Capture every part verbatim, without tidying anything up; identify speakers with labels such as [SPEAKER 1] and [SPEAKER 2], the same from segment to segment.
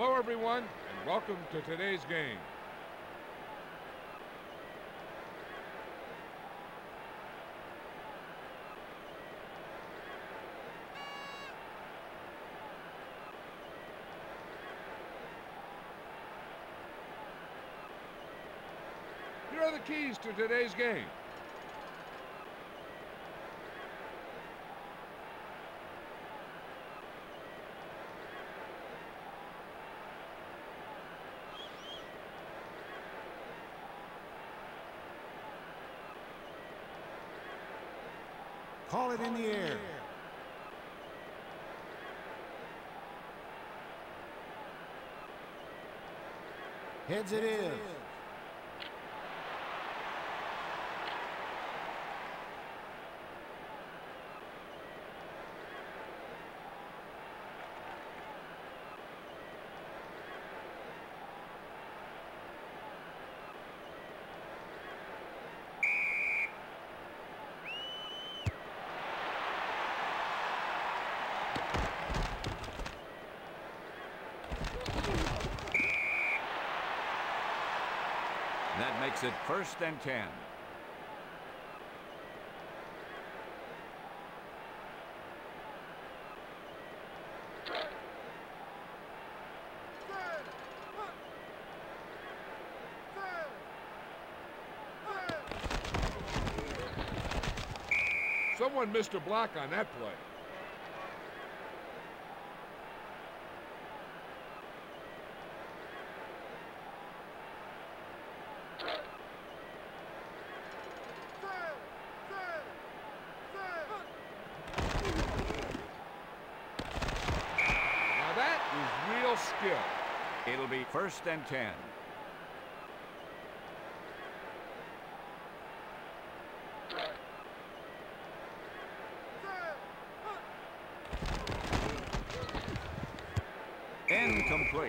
[SPEAKER 1] Hello, everyone, and welcome to today's game. Here are the keys to today's game.
[SPEAKER 2] Call it in the air. Heads it is.
[SPEAKER 3] That makes it first and ten.
[SPEAKER 1] Someone missed a block on that play. Now that is real skill.
[SPEAKER 3] It'll be first and ten. Incomplete.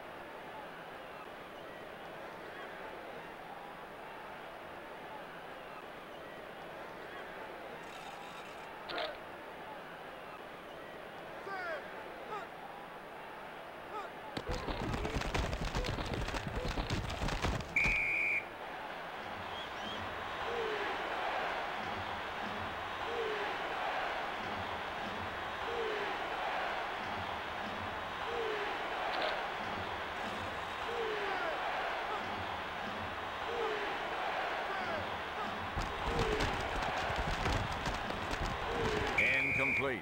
[SPEAKER 3] Incomplete.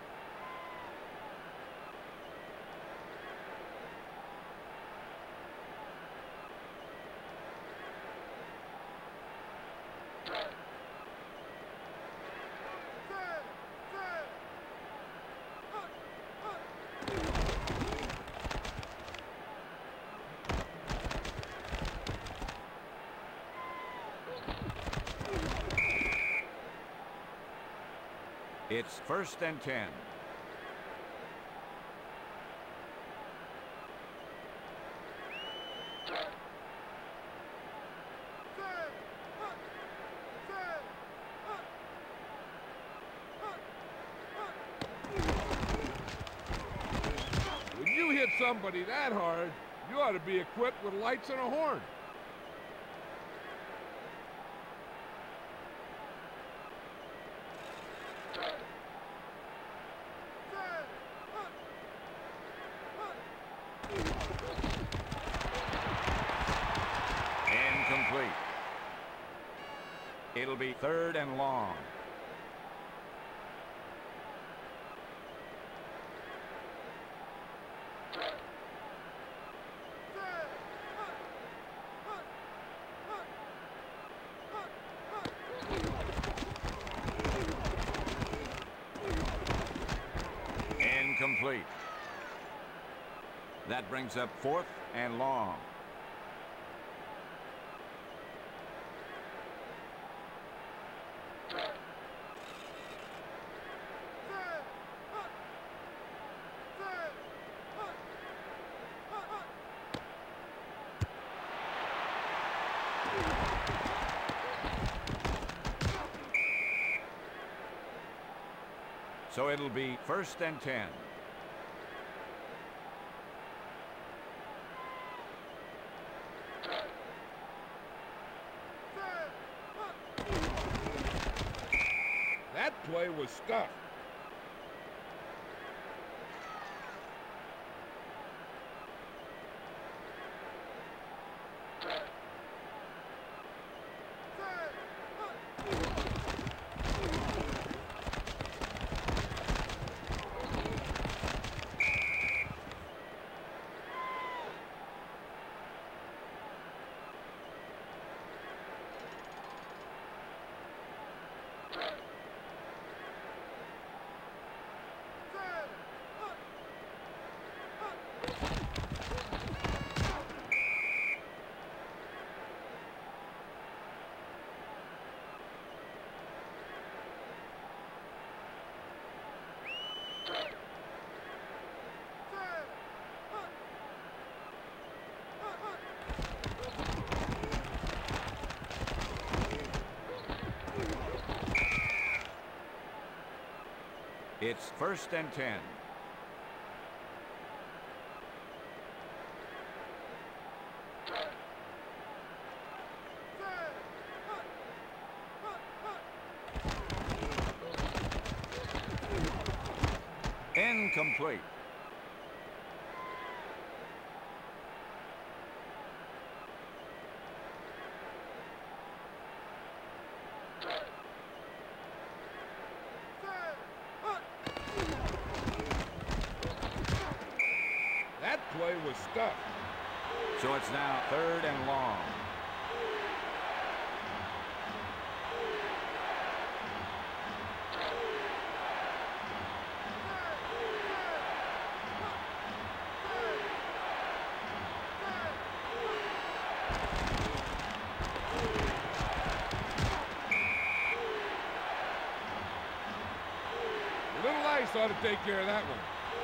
[SPEAKER 3] It's first and ten.
[SPEAKER 1] When you hit somebody that hard, you ought to be equipped with lights and a horn.
[SPEAKER 3] Incomplete. It'll be third and long. Incomplete. That brings up fourth and long. So it'll be first and ten.
[SPEAKER 1] play was stuffed.
[SPEAKER 3] It's first and ten. Incomplete.
[SPEAKER 1] That play was stuffed.
[SPEAKER 3] So it's now third and long.
[SPEAKER 1] A little ice ought to take care of that one.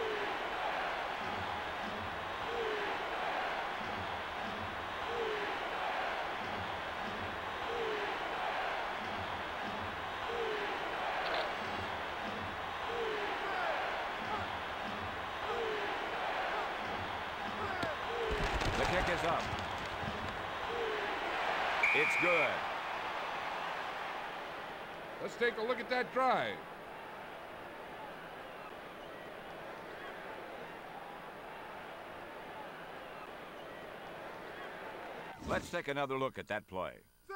[SPEAKER 3] The kick is up. It's good.
[SPEAKER 1] Let's take a look at that drive.
[SPEAKER 3] Let's take another look at that play.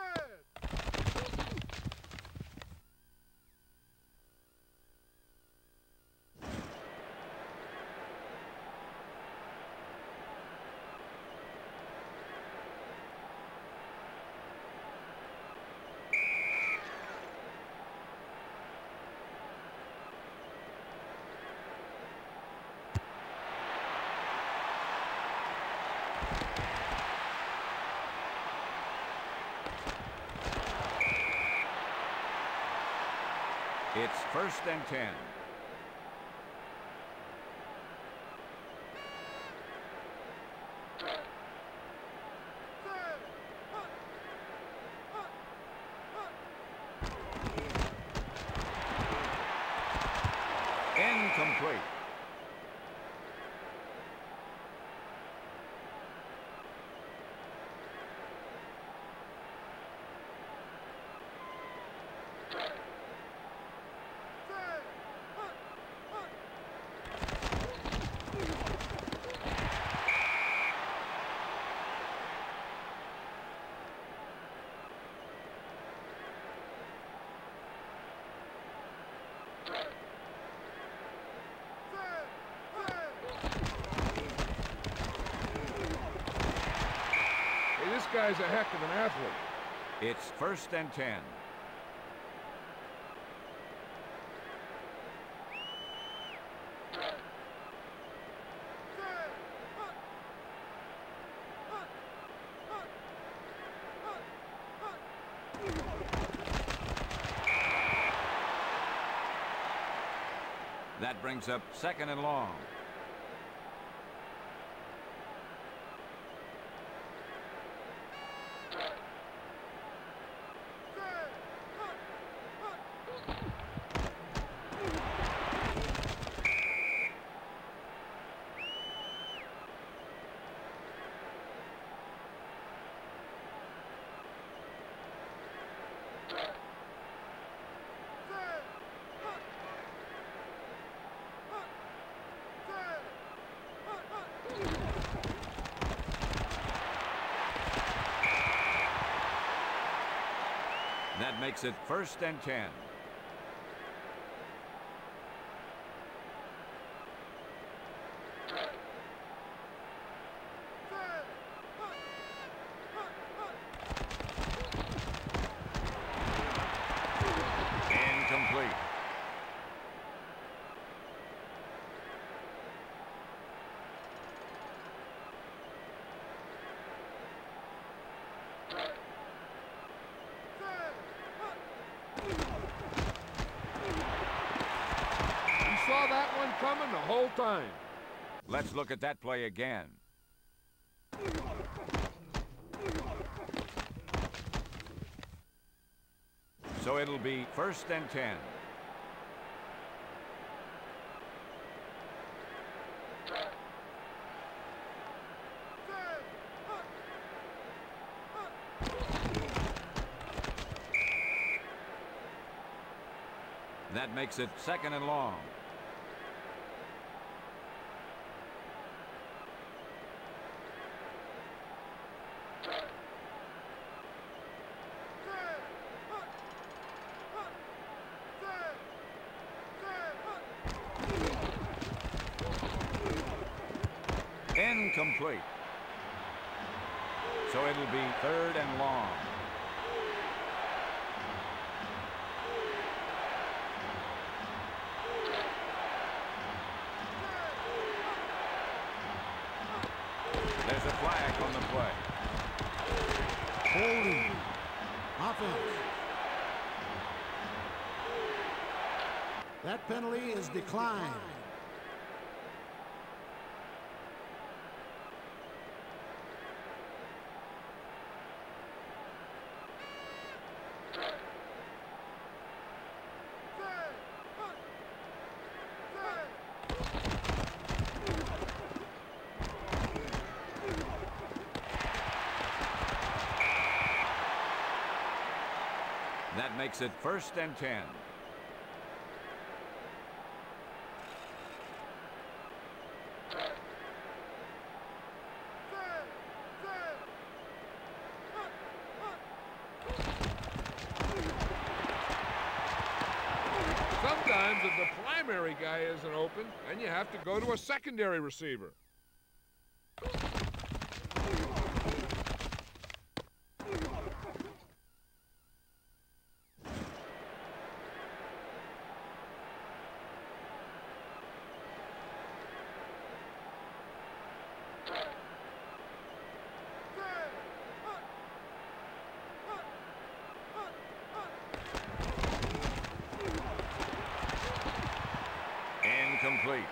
[SPEAKER 3] It's first and ten. Incomplete.
[SPEAKER 1] Hey, this guy's a heck of an athlete.
[SPEAKER 3] It's first and ten. That brings up second and long. makes it first and ten. Incomplete.
[SPEAKER 1] Saw that one coming the whole time.
[SPEAKER 3] Let's look at that play again. So it'll be first and ten. That makes it second and long. Incomplete. So it'll be third and long. There's a flag on the play.
[SPEAKER 2] Holding. Offense. That penalty is declined.
[SPEAKER 3] That makes it first and ten.
[SPEAKER 1] Sometimes if the primary guy isn't open, then you have to go to a secondary receiver.
[SPEAKER 3] Incomplete.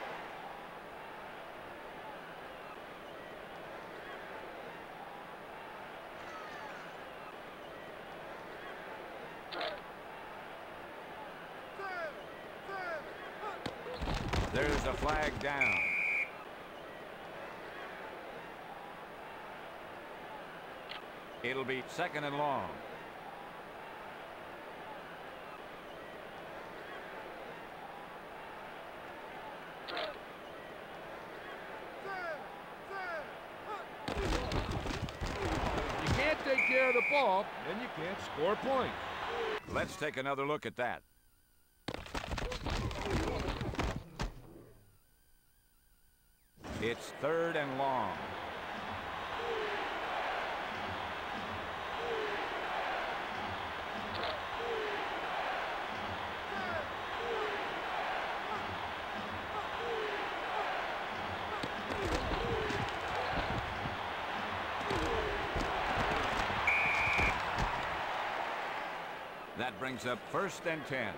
[SPEAKER 3] There's a flag down. It'll be second and long.
[SPEAKER 1] You can't take care of the ball, then you can't score points.
[SPEAKER 3] Let's take another look at that. It's third and long. That brings up first and ten.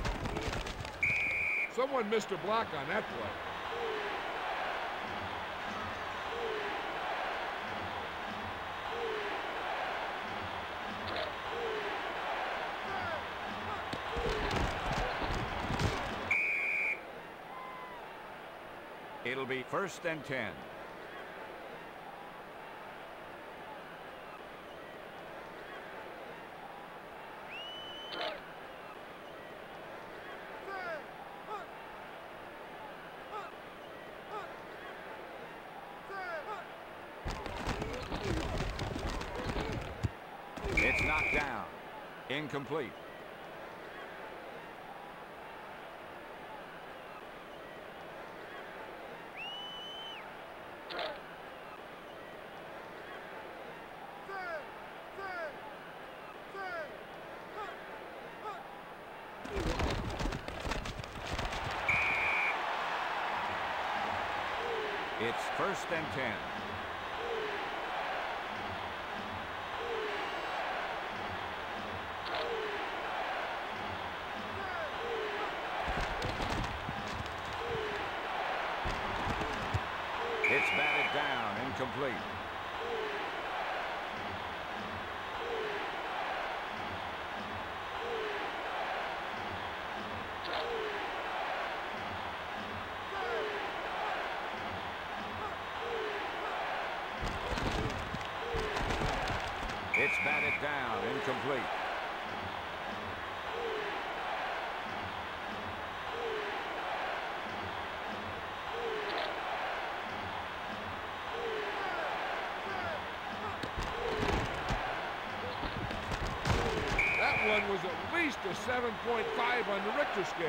[SPEAKER 1] Someone missed a block on that play.
[SPEAKER 3] it'll be first and ten. It's knocked down. Incomplete. It's first and ten. It's batted down, incomplete. It's batted down, incomplete.
[SPEAKER 1] That one was at least a seven point five on the Richter scale.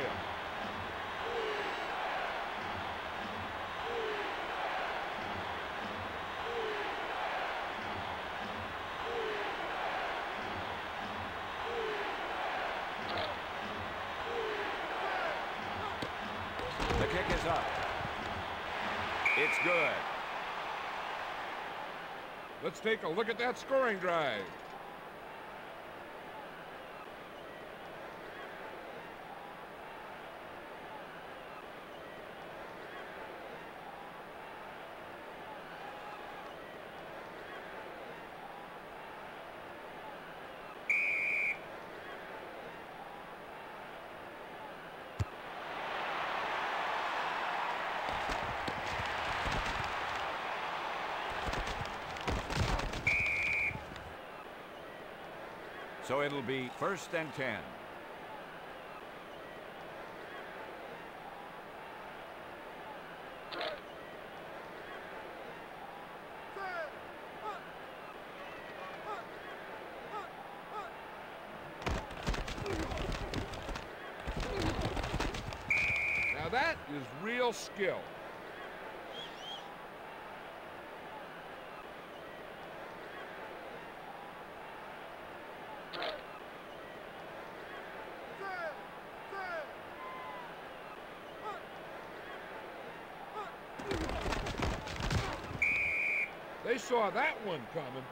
[SPEAKER 3] The kick is up. It's good.
[SPEAKER 1] Let's take a look at that scoring drive.
[SPEAKER 3] So it'll be first and ten.
[SPEAKER 1] Now that is real skill. They saw that one coming.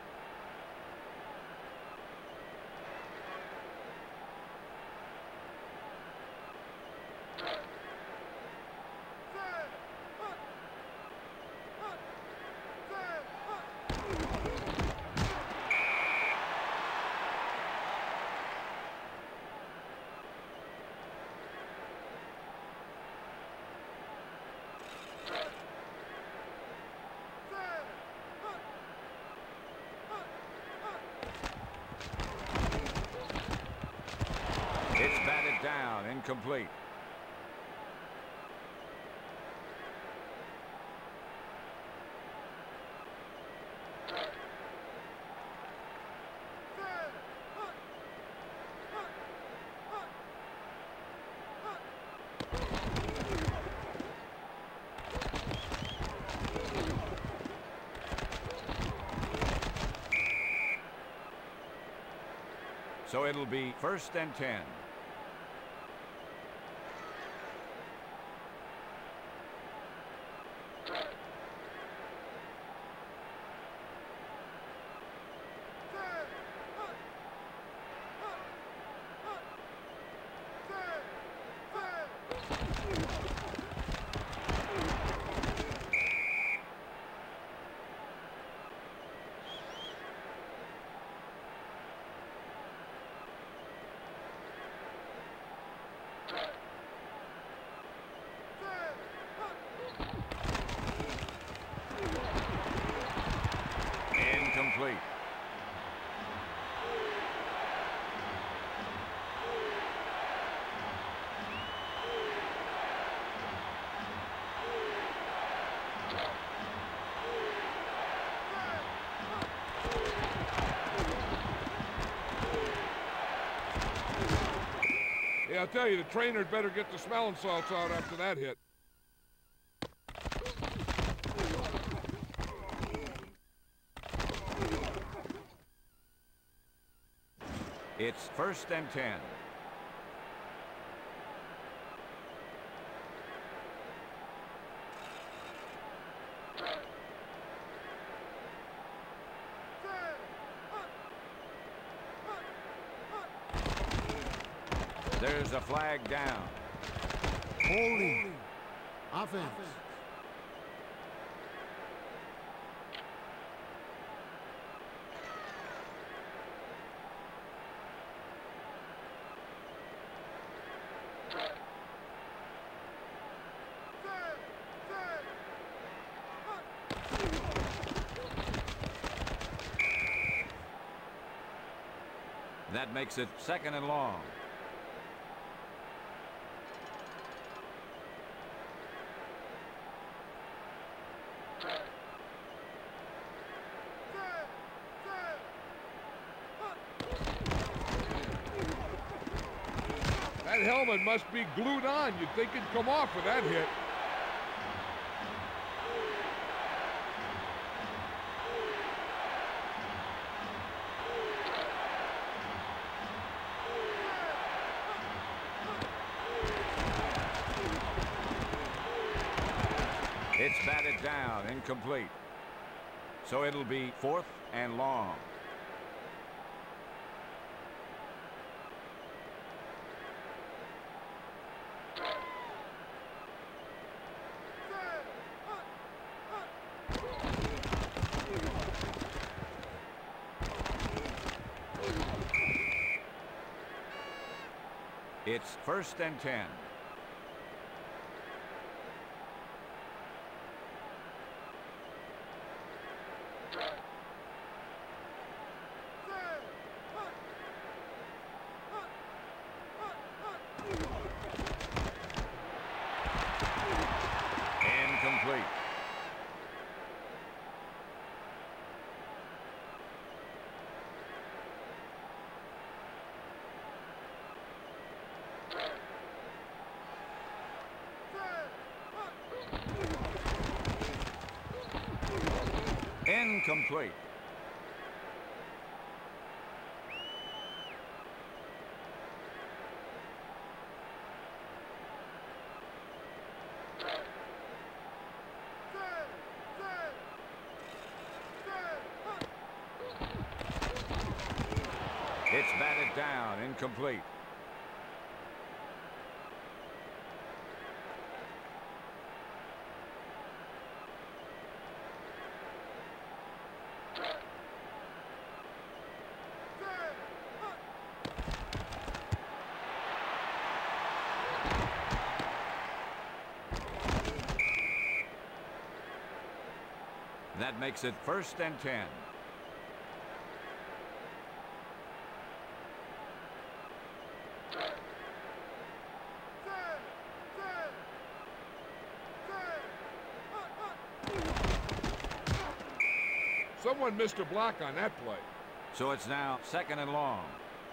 [SPEAKER 3] It's batted down, incomplete. So it'll be first and ten. Incomplete.
[SPEAKER 1] Hey, I'll tell you, the trainer'd better get the smelling salts out after that hit.
[SPEAKER 3] It's first and ten. There's a flag down.
[SPEAKER 2] Holding. Offense.
[SPEAKER 3] That makes it second and long.
[SPEAKER 1] That helmet must be glued on. You'd think it'd come off with that hit.
[SPEAKER 3] It's batted down, incomplete. So it'll be fourth and long. It's first and ten. Incomplete. Incomplete. It's batted down, incomplete. That makes it first and ten.
[SPEAKER 1] Someone missed a block on that play.
[SPEAKER 3] So it's now second and long.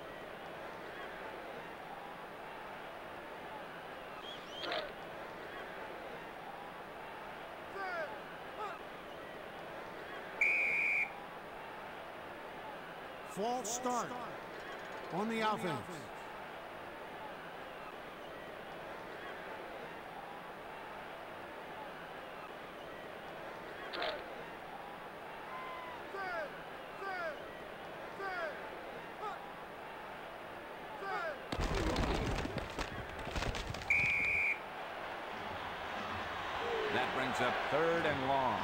[SPEAKER 2] False start on the offense.
[SPEAKER 3] That brings up third and long.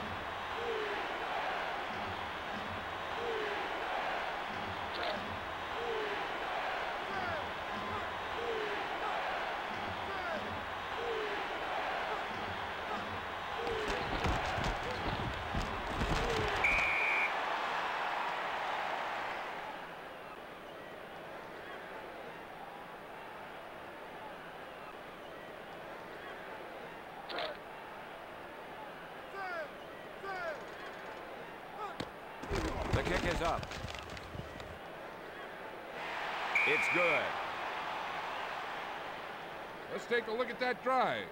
[SPEAKER 3] kick is up. It's good.
[SPEAKER 1] Let's take a look at that drive.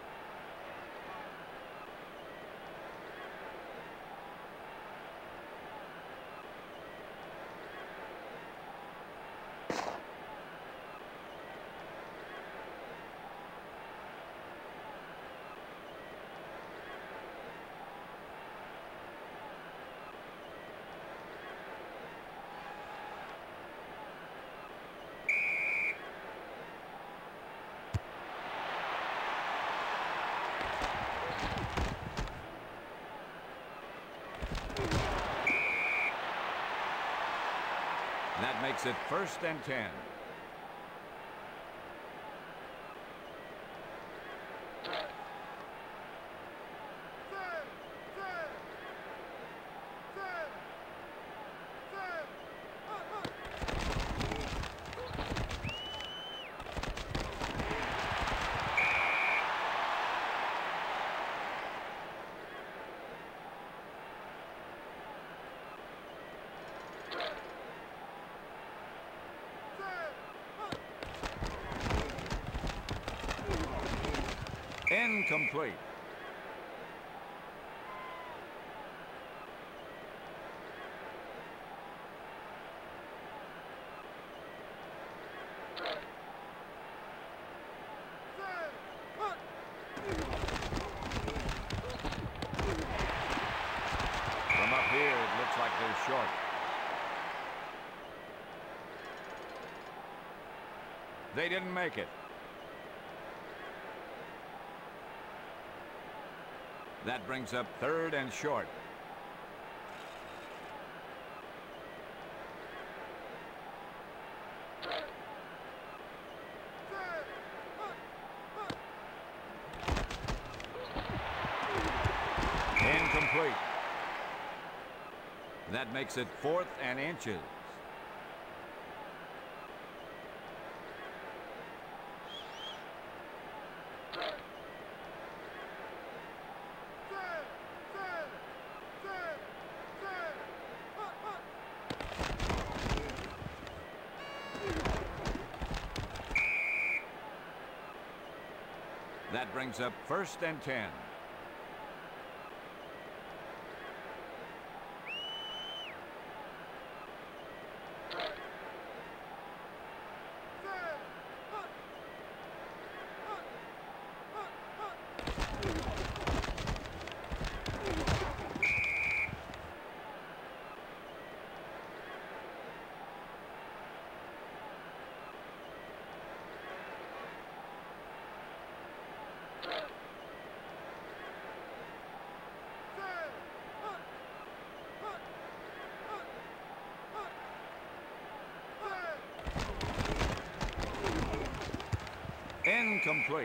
[SPEAKER 3] That makes it first and ten. Incomplete. From up here, it looks like they're short. They didn't make it. That brings up third and short. Incomplete. That makes it fourth and inches. That brings up first and ten. Incomplete.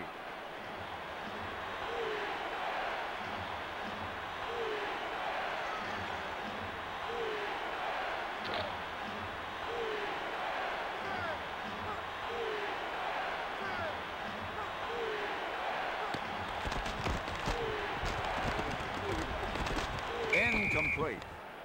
[SPEAKER 3] Incomplete.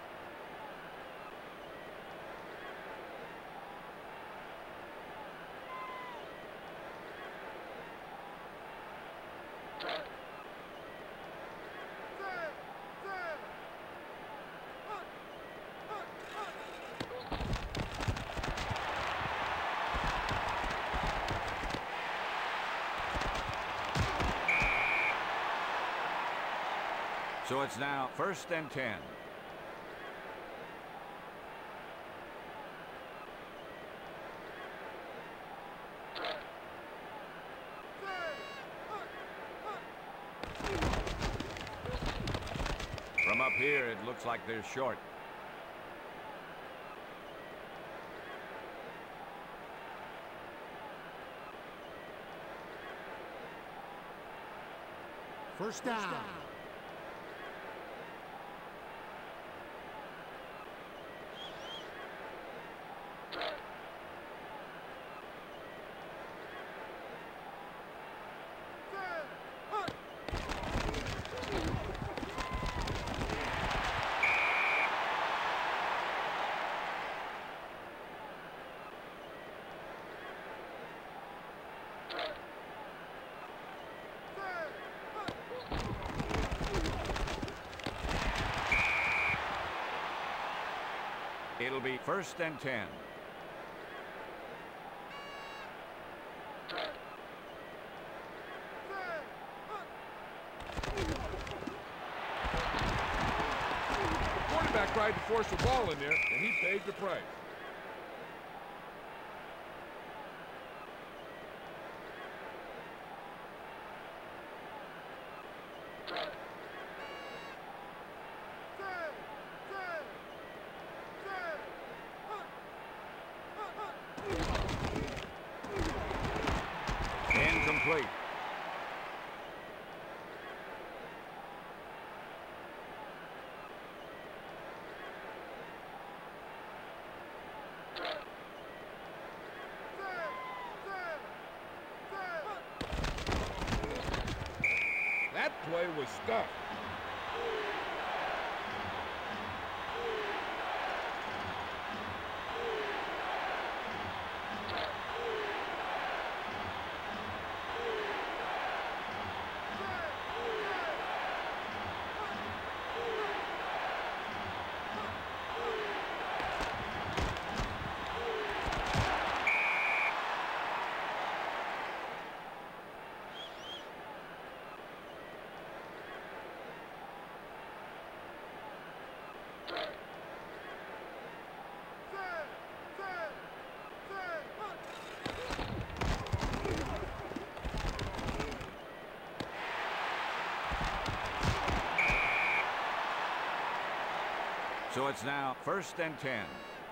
[SPEAKER 3] So it's now first and ten. From up here, it looks like they're short.
[SPEAKER 2] First down. First down.
[SPEAKER 3] It'll be first and ten.
[SPEAKER 1] Quarterback tried to force the ball in there, and he paid the price.
[SPEAKER 3] Incomplete.
[SPEAKER 1] That play was stuffed.
[SPEAKER 3] So it's now first and ten.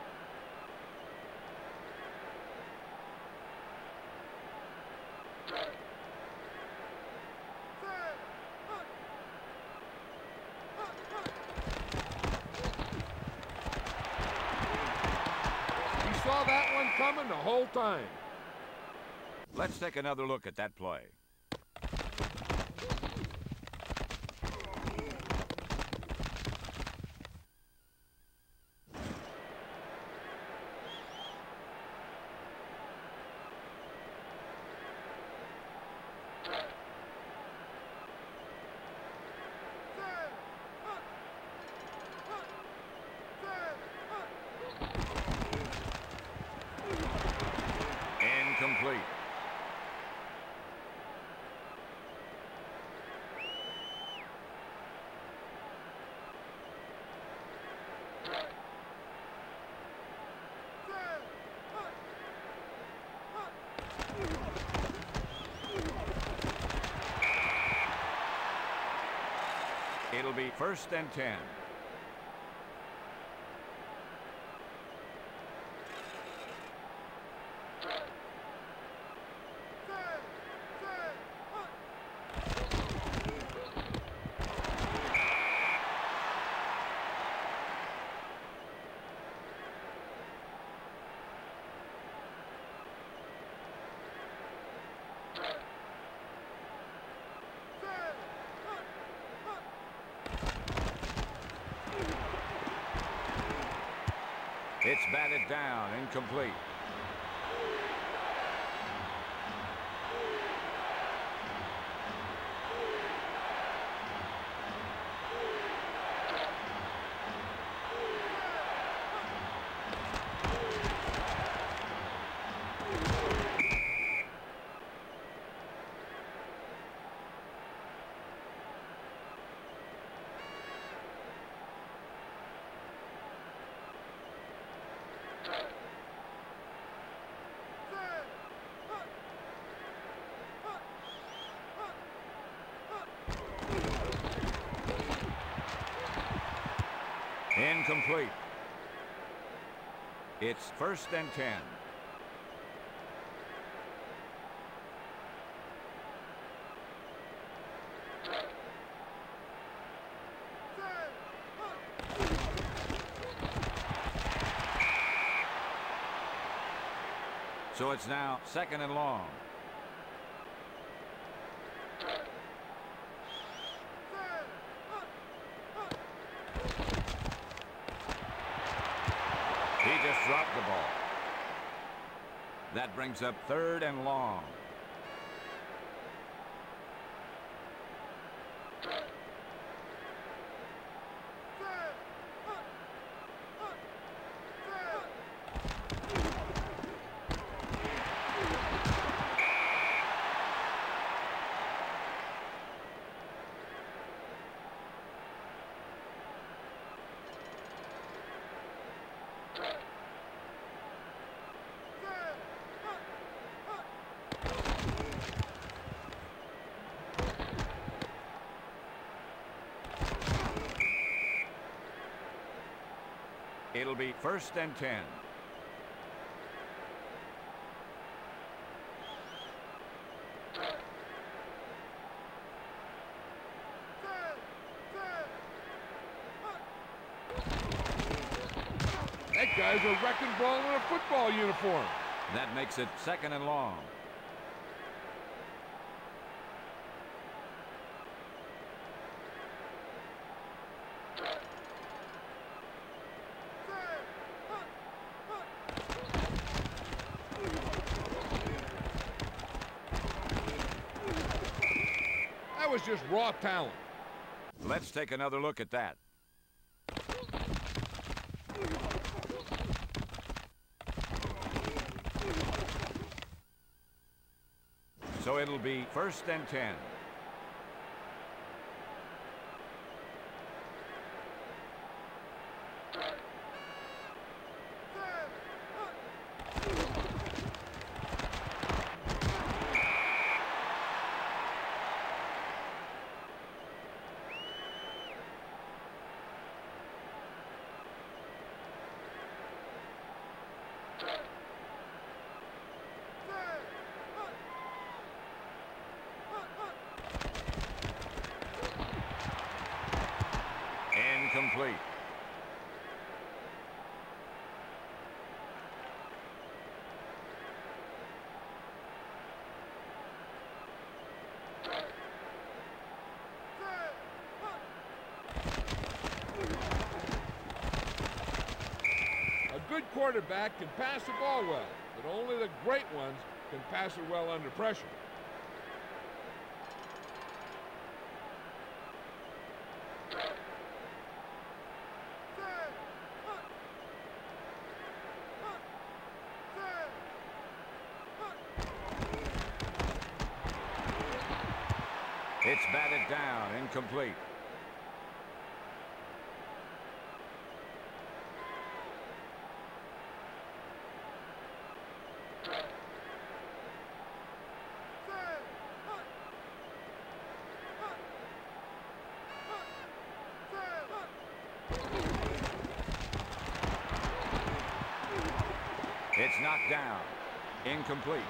[SPEAKER 1] He saw that one coming the whole time.
[SPEAKER 3] Let's take another look at that play. Incomplete. It'll be first and ten. It's batted down, incomplete. Incomplete. It's first and ten. So it's now second and long. He just dropped the ball. That brings up third and long. It'll be first and ten.
[SPEAKER 1] That guy's a wrecking ball in a football uniform.
[SPEAKER 3] That makes it second and long.
[SPEAKER 1] That was just raw talent.
[SPEAKER 3] Let's take another look at that. So it'll be first and ten. Incomplete.
[SPEAKER 1] A good quarterback can pass the ball well, but only the great ones can pass it well under pressure.
[SPEAKER 3] It's batted down, incomplete. It's knocked down, incomplete.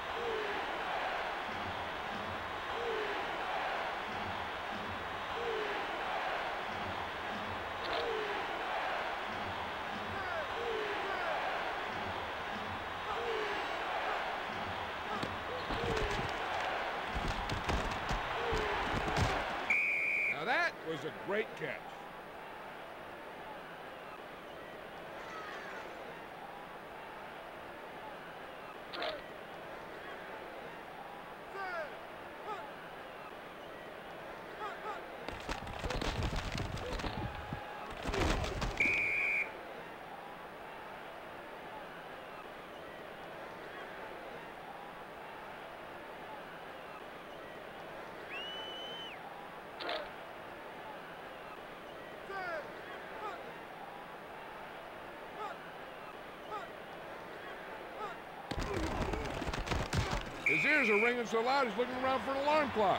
[SPEAKER 1] Now that was a great catch. His ears are ringing so loud he's looking around for an alarm clock.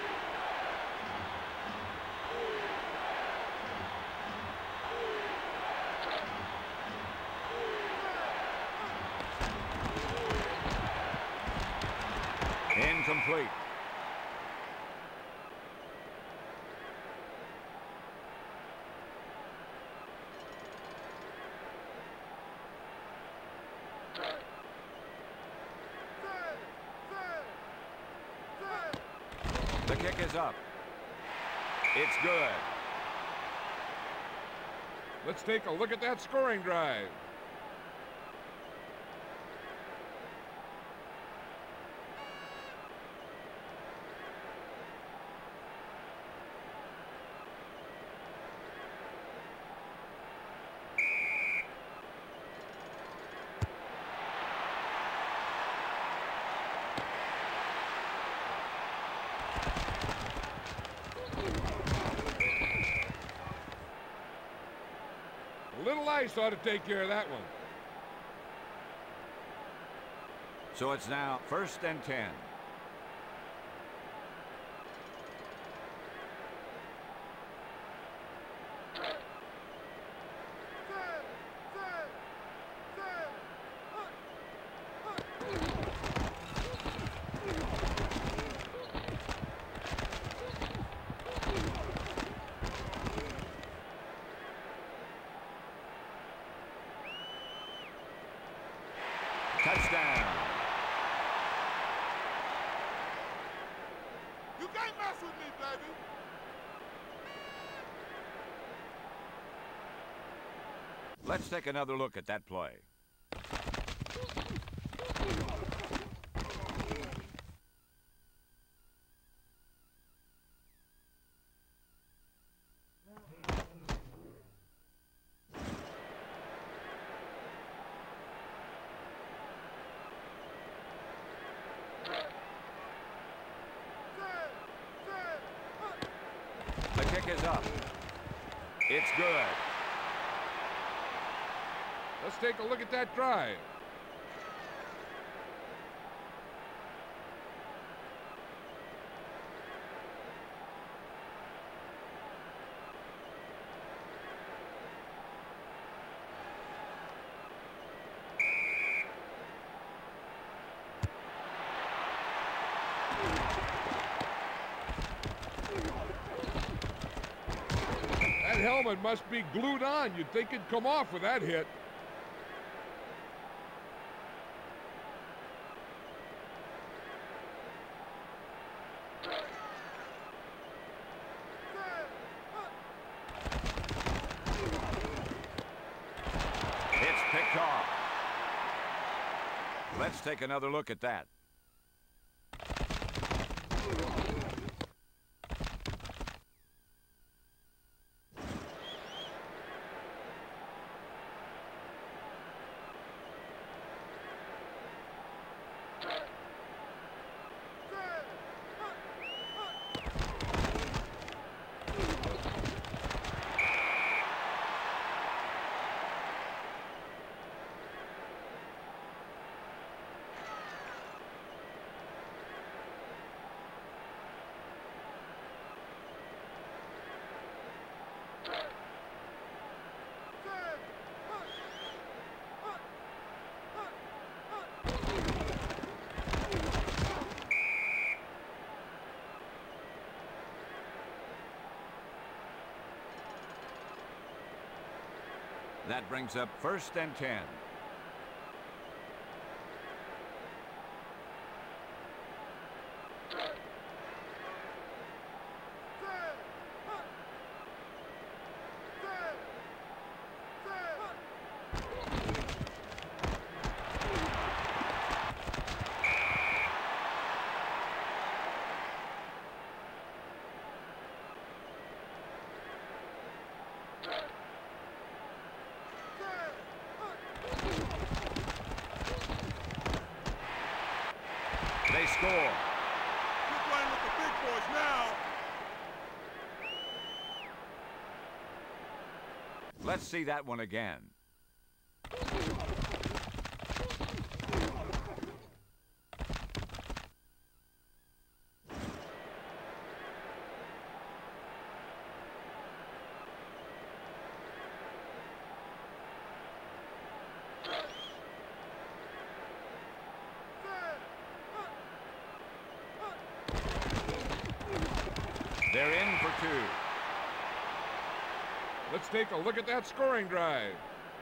[SPEAKER 3] Incomplete. The kick is up. It's good.
[SPEAKER 1] Let's take a look at that scoring drive. A little ice ought to take care of that one.
[SPEAKER 3] So it's now first and ten. Touchdown.
[SPEAKER 4] You can't mess with me, baby.
[SPEAKER 3] Let's take another look at that play. The kick is up. It's good.
[SPEAKER 1] Let's take a look at that drive. That helmet must be glued on. You'd think it'd come off with that hit.
[SPEAKER 3] It's picked off. Let's take another look at that. That brings up first and ten. They score.
[SPEAKER 4] You're playing with the big boys now.
[SPEAKER 3] Let's see that one again. They're in for two.
[SPEAKER 1] Let's take a look at that scoring drive.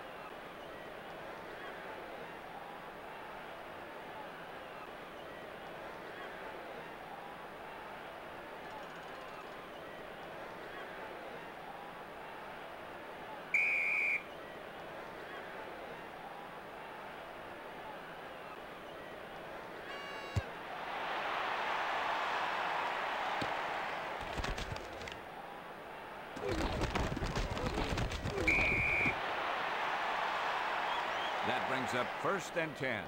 [SPEAKER 3] That brings up first and ten.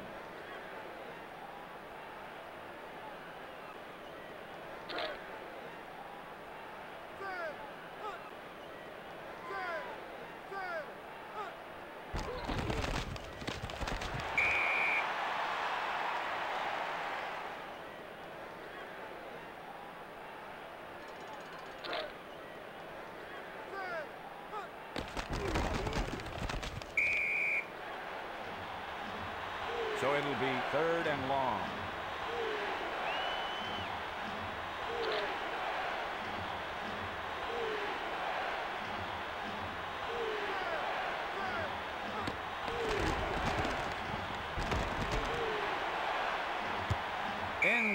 [SPEAKER 3] So it'll be third and long.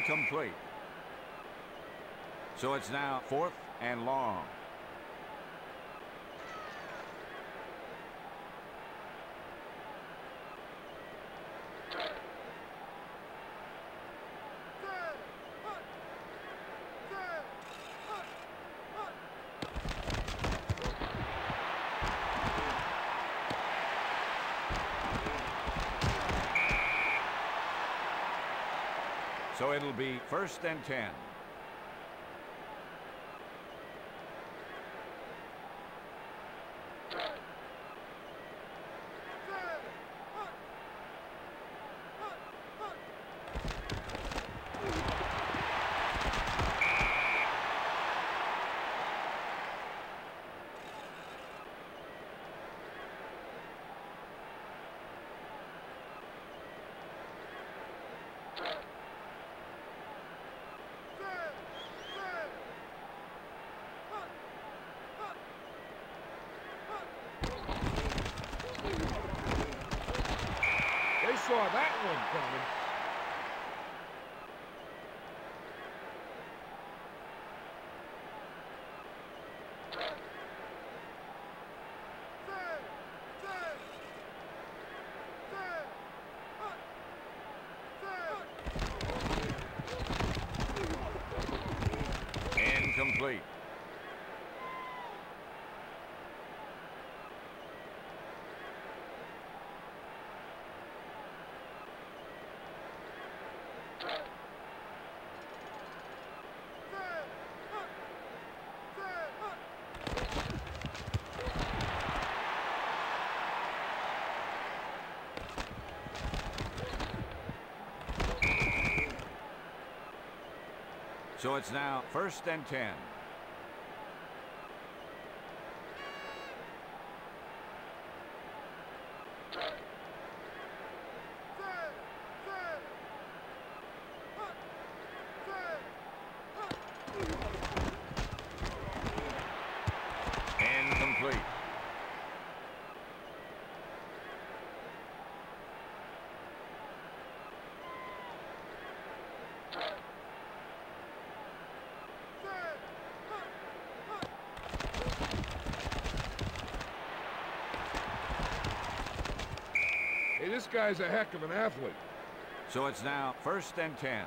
[SPEAKER 3] Incomplete. So it's now fourth and long. So it'll be first and ten.
[SPEAKER 1] They saw that one coming.
[SPEAKER 3] Incomplete. So it's now first and ten. Incomplete.
[SPEAKER 1] Hey, this guy's a heck of an athlete.
[SPEAKER 3] So it's now first and ten.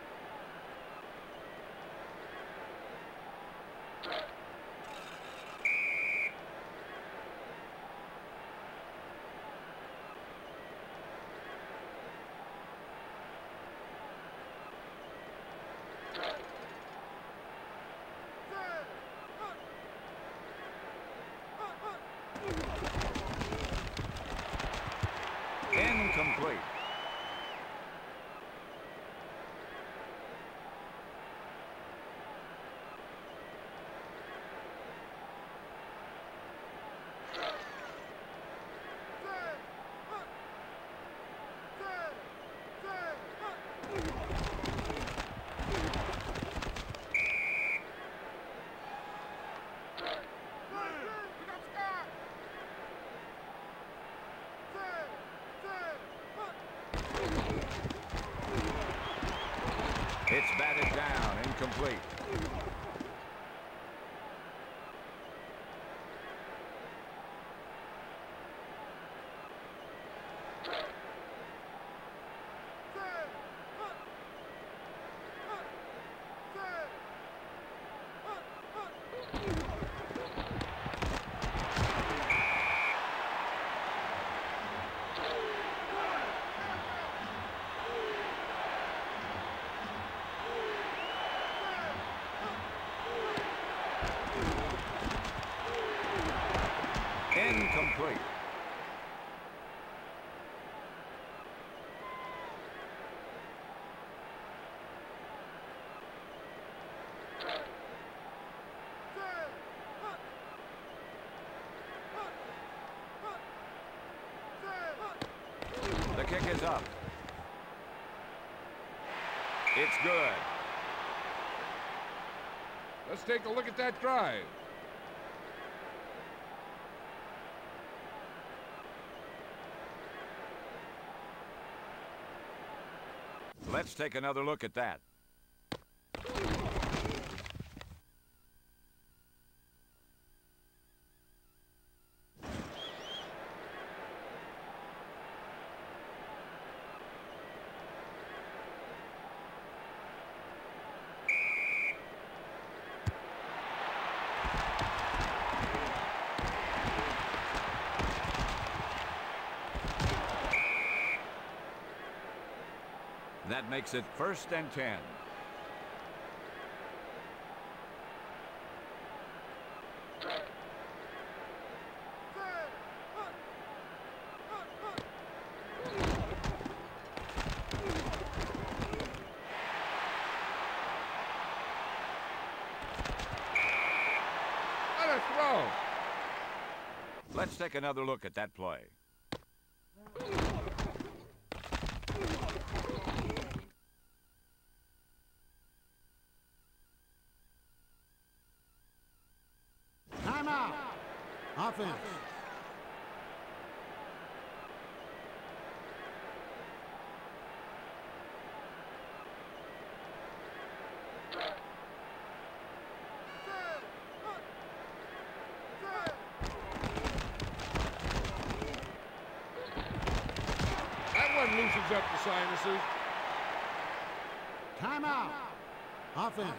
[SPEAKER 3] Incomplete. It's batted down, incomplete. Incomplete. The kick is up. It's good.
[SPEAKER 1] Let's take a look at that drive.
[SPEAKER 3] Let's take another look at that. That makes it first and ten.
[SPEAKER 1] What a throw!
[SPEAKER 3] Let's take another look at that play.
[SPEAKER 2] Timeout. Offense.
[SPEAKER 1] That one loosens up the sinuses.
[SPEAKER 2] Timeout. Offense.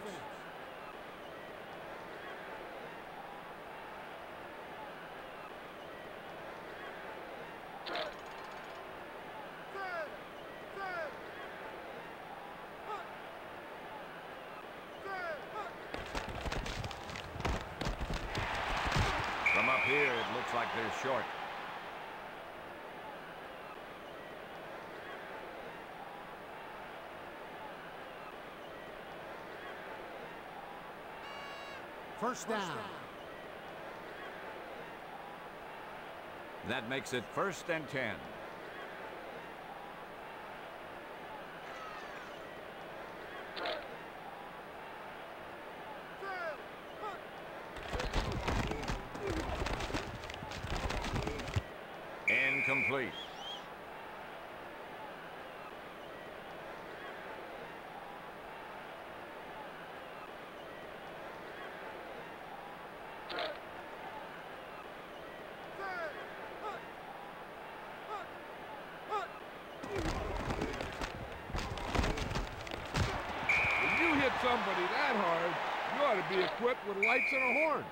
[SPEAKER 3] From up here, it looks like they're short.
[SPEAKER 2] First down.
[SPEAKER 3] That makes it first and ten. Incomplete.
[SPEAKER 1] When you hit somebody that hard, you ought to be equipped with lights and a horn.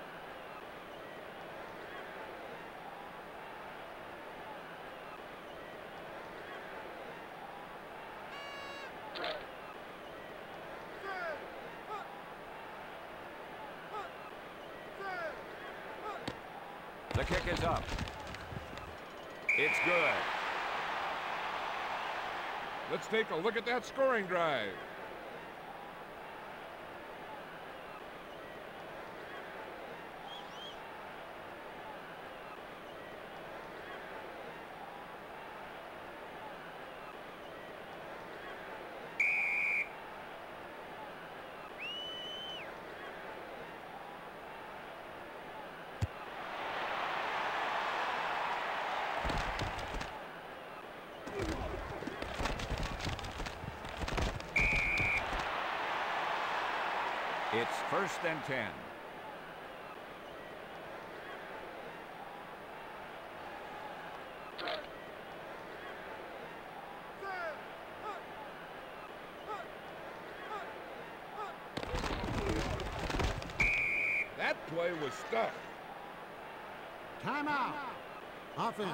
[SPEAKER 3] The kick is up. It's good.
[SPEAKER 1] Let's take a look at that scoring drive.
[SPEAKER 3] It's first and ten.
[SPEAKER 1] That play was stuck.
[SPEAKER 2] Timeout. Offense.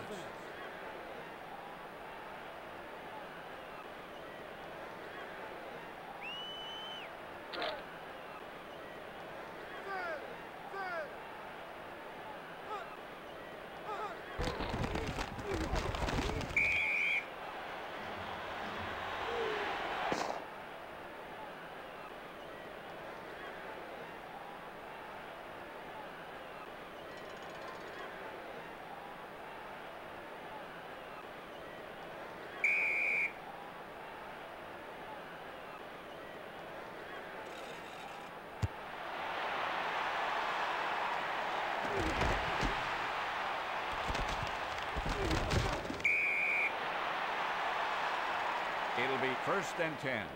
[SPEAKER 3] It'll be first and ten.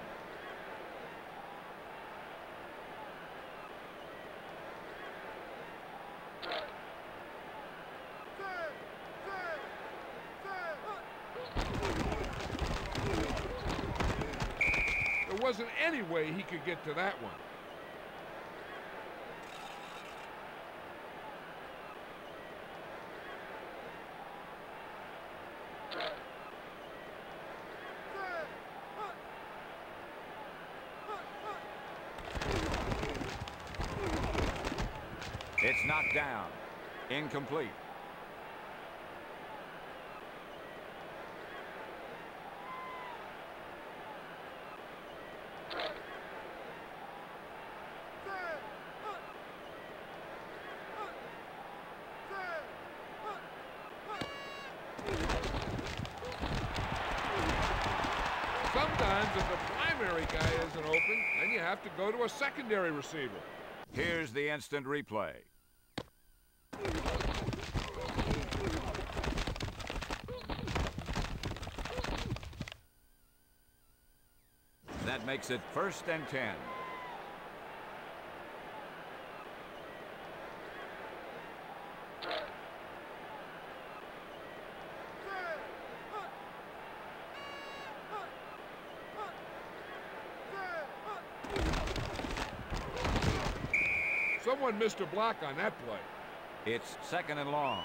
[SPEAKER 1] There wasn't any way he could get to that one.
[SPEAKER 3] It's knocked down. Incomplete.
[SPEAKER 1] Sometimes if the primary guy isn't open, then you have to go to a secondary receiver.
[SPEAKER 3] Here's the instant replay. That makes it first and ten.
[SPEAKER 1] Someone missed a block on that play.
[SPEAKER 3] It's second and long.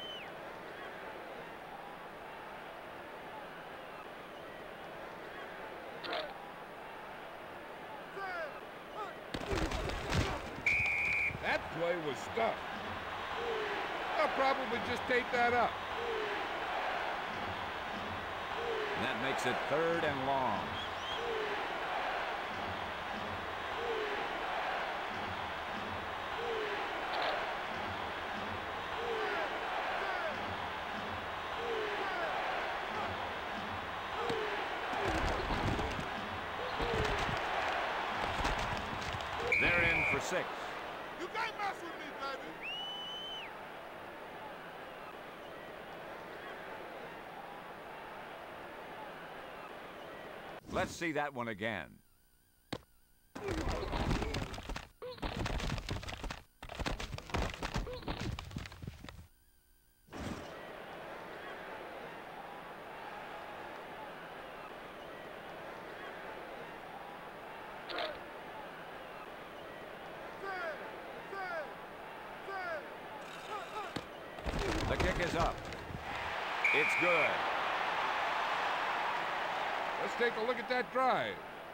[SPEAKER 1] That play was stuffed. They'll probably just take that up.
[SPEAKER 3] That makes it third and long. They're in for six.
[SPEAKER 4] You can't mess with me, baby.
[SPEAKER 3] Let's see that one again. The kick is up. It's good.
[SPEAKER 1] Let's take a look at that drive.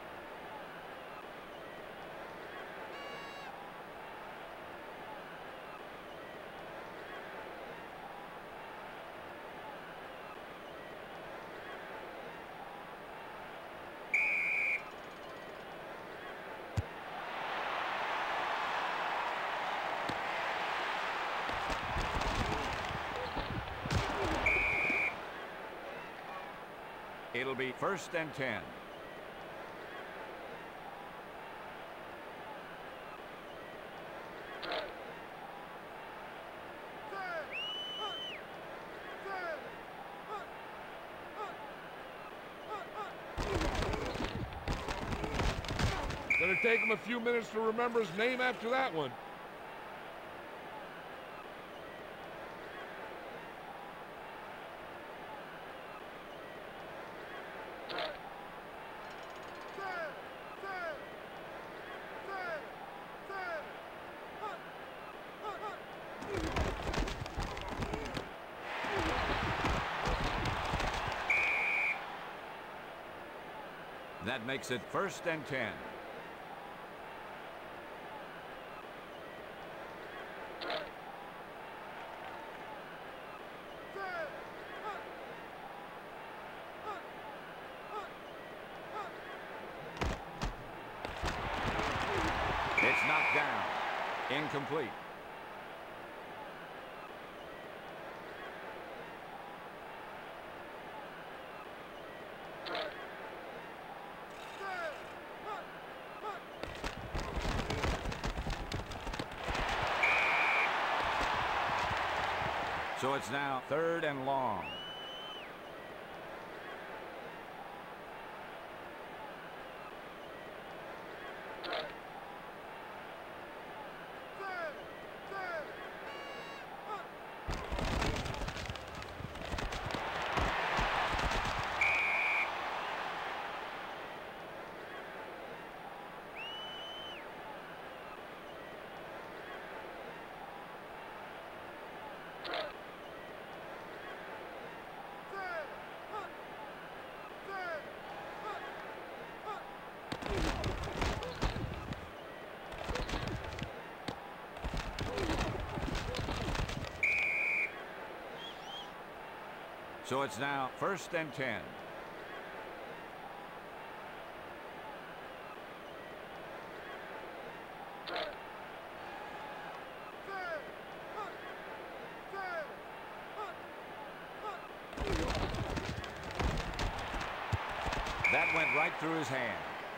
[SPEAKER 3] It'll be first and ten.
[SPEAKER 1] Gonna take him a few minutes to remember his name after that one.
[SPEAKER 3] That makes it first and ten. It's knocked down. Incomplete. So it's now third and long. So it's now first and ten. That went right through his hand.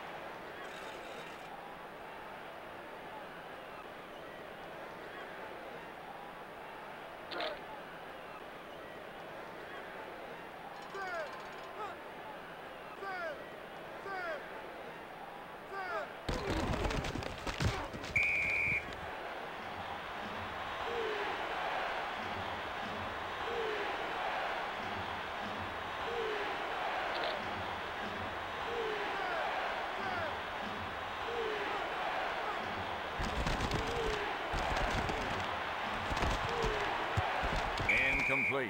[SPEAKER 3] Incomplete.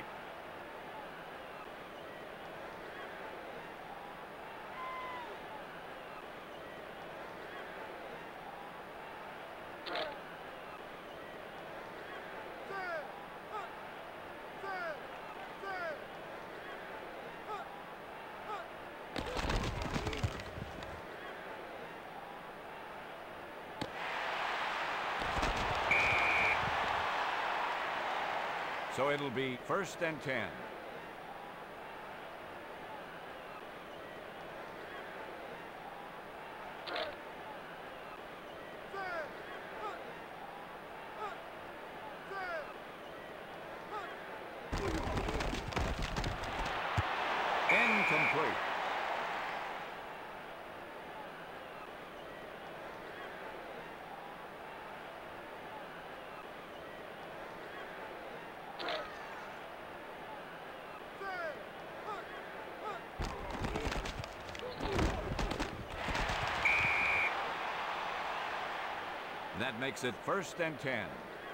[SPEAKER 3] So it'll be first and ten. Incomplete. That makes it first and ten.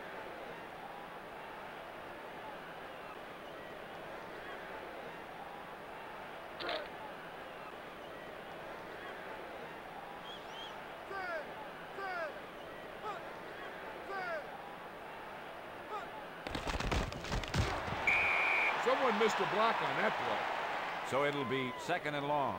[SPEAKER 1] Someone missed a block on that play.
[SPEAKER 3] So it'll be second and long.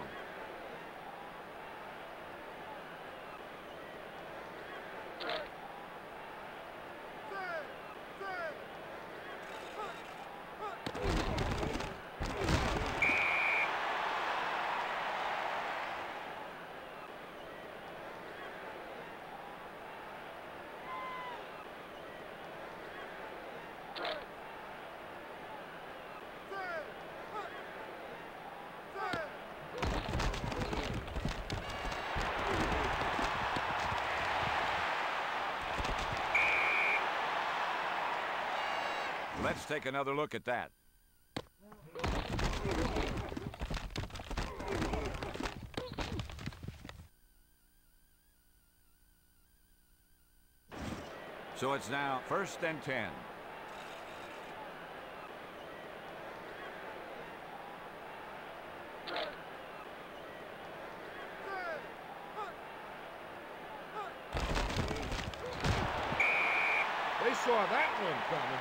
[SPEAKER 3] Let's take another look at that. So it's now first and ten.
[SPEAKER 1] They saw that one coming.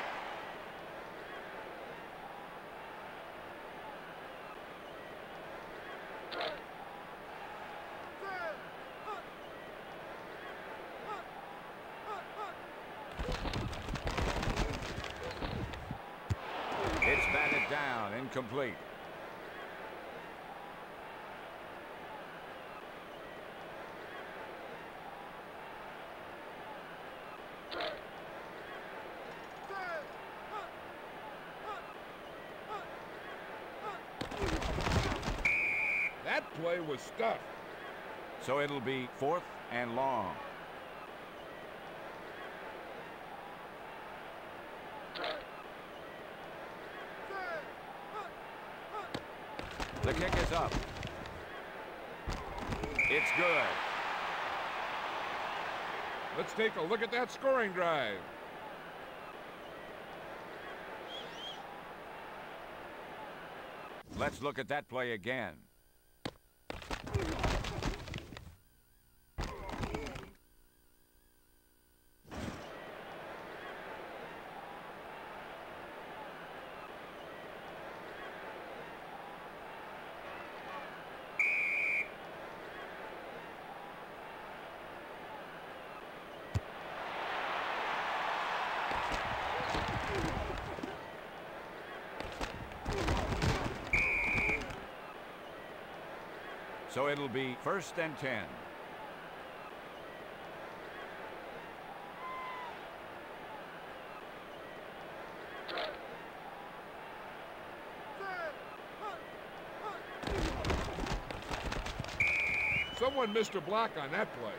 [SPEAKER 3] It's batted down, incomplete.
[SPEAKER 1] That play was stuffed.
[SPEAKER 3] So it'll be fourth and long. The kick is up. It's good.
[SPEAKER 1] Let's take a look at that scoring drive.
[SPEAKER 3] Let's look at that play again. So it'll be first and ten.
[SPEAKER 1] Someone missed a block on that play.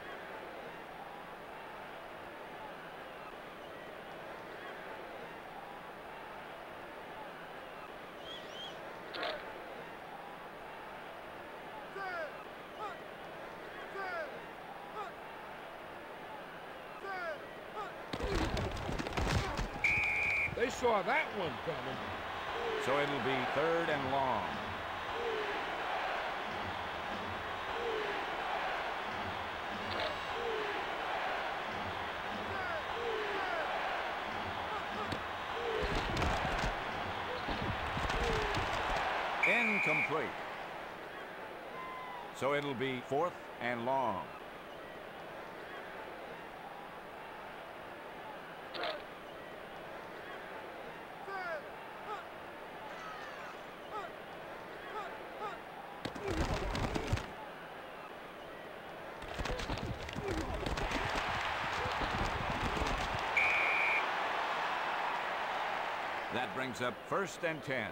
[SPEAKER 1] They saw that one coming.
[SPEAKER 3] So it'll be third and long. Incomplete. So it'll be fourth and long. That brings up first and ten.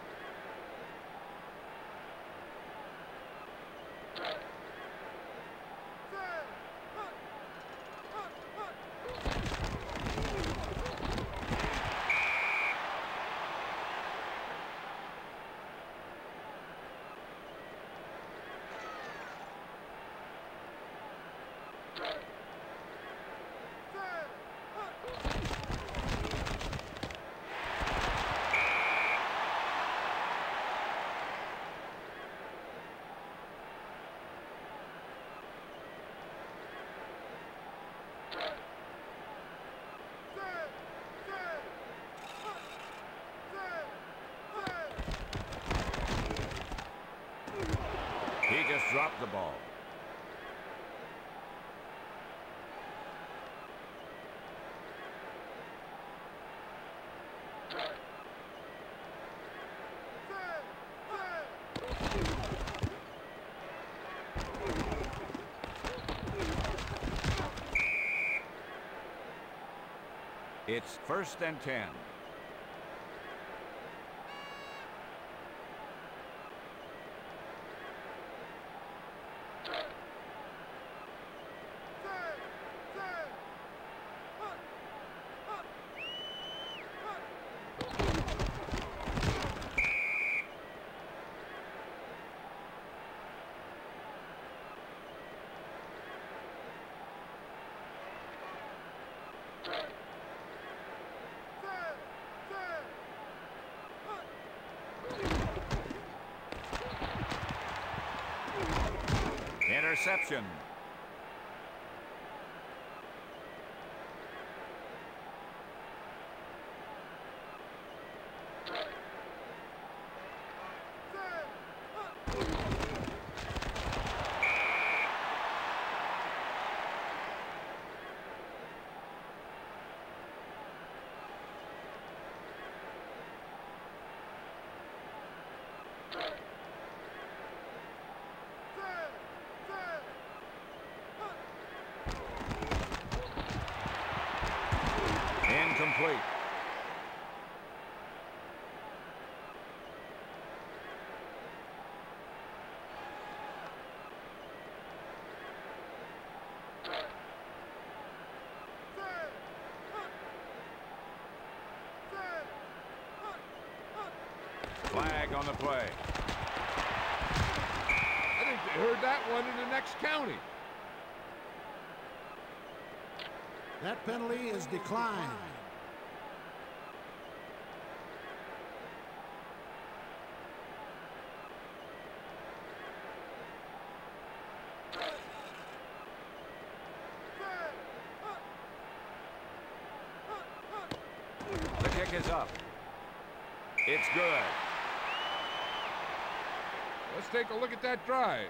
[SPEAKER 3] He just dropped the ball. It's first and ten. Interception. Incomplete. Flag on the play.
[SPEAKER 1] I think they heard that one in the next county.
[SPEAKER 2] That penalty is declined.
[SPEAKER 3] The kick is up. It's good.
[SPEAKER 1] Let's take a look at that drive.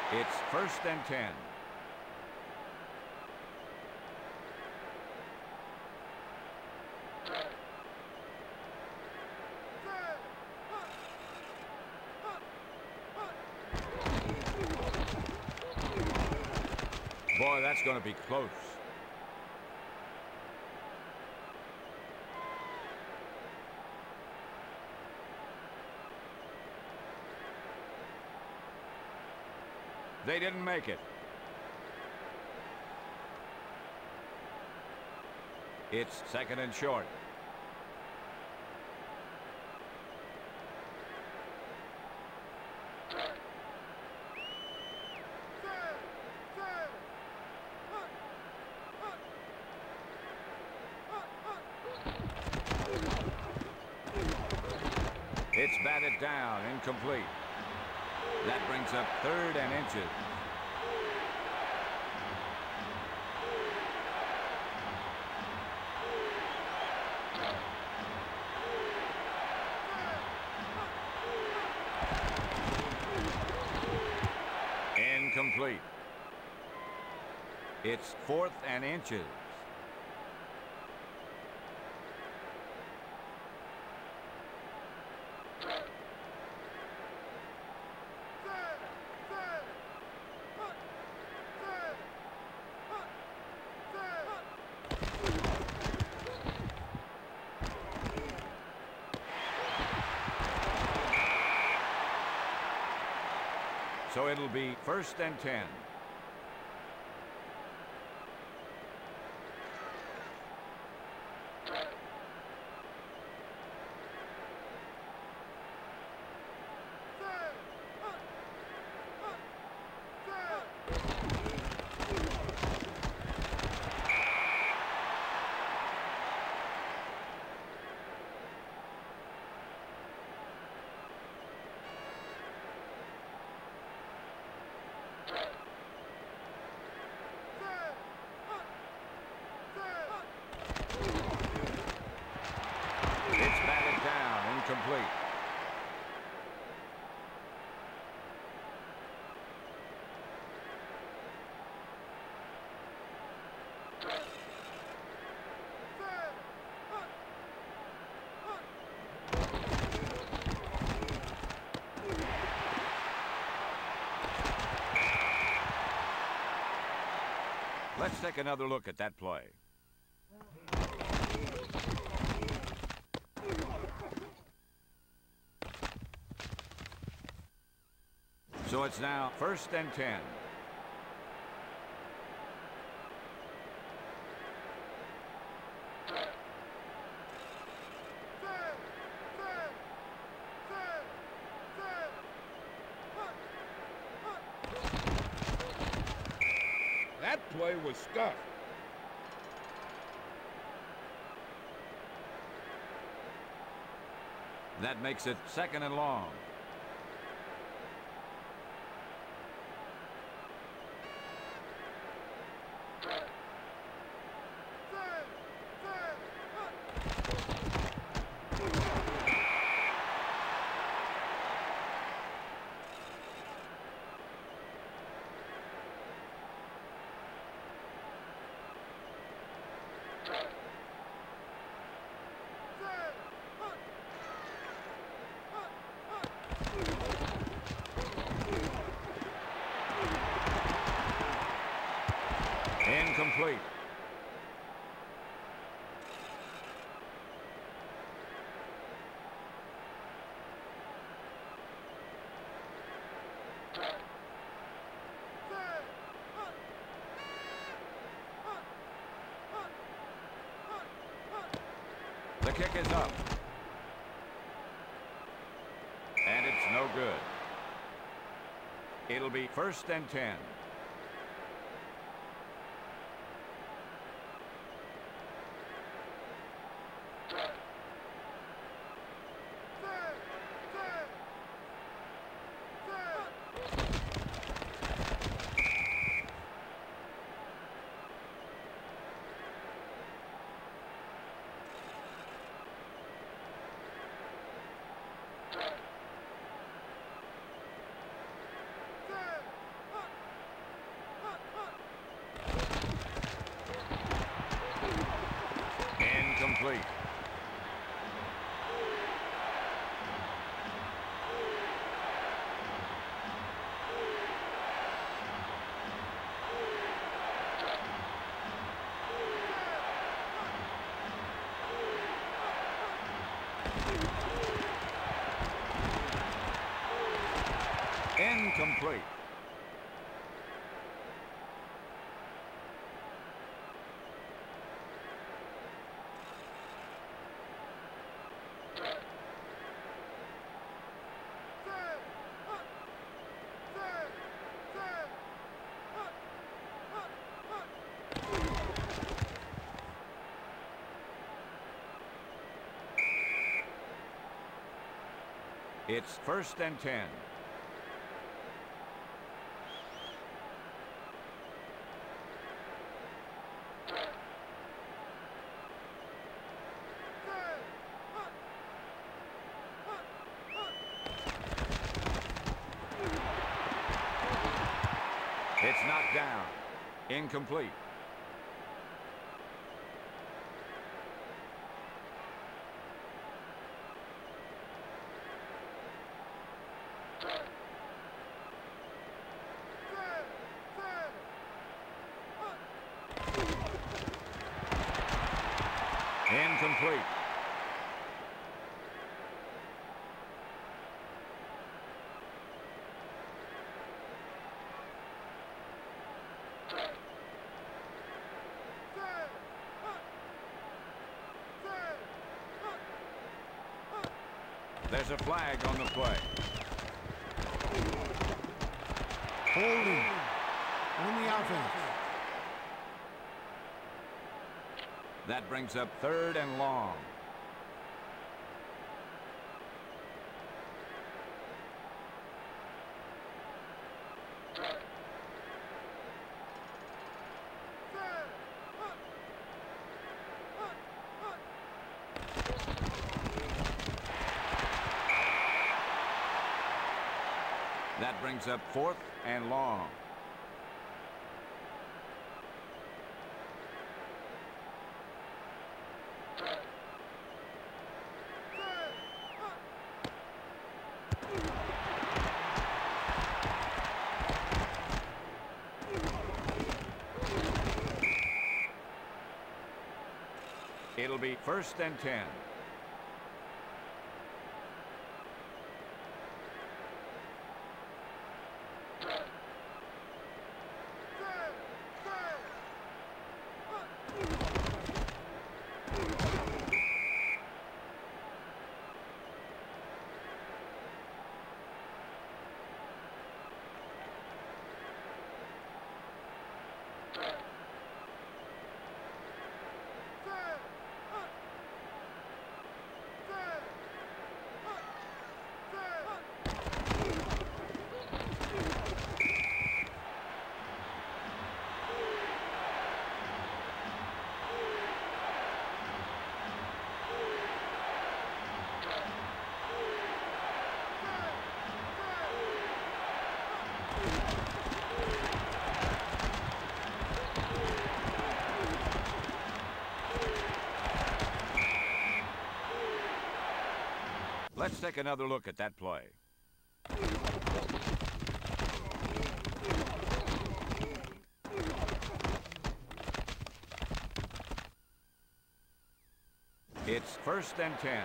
[SPEAKER 3] It's first and ten. Boy, that's going to be close. They didn't make it. It's second and short. It's batted down, incomplete. That brings up third and inches. Incomplete. It's fourth and inches. So it'll be first and ten. It's batted down, incomplete. Let's take another look at that play. So it's now first and ten.
[SPEAKER 1] That play was stuffed.
[SPEAKER 3] That makes it second and long. Incomplete. The kick is up. And it's no good. It'll be first and ten. incomplete. It's first and ten. It's knocked down. Incomplete. Incomplete. There's a flag on the play.
[SPEAKER 2] Holding on the offense.
[SPEAKER 3] That brings up third and long. That brings up fourth and long. It'll be first and ten. Let's take another look at that play. It's first and ten.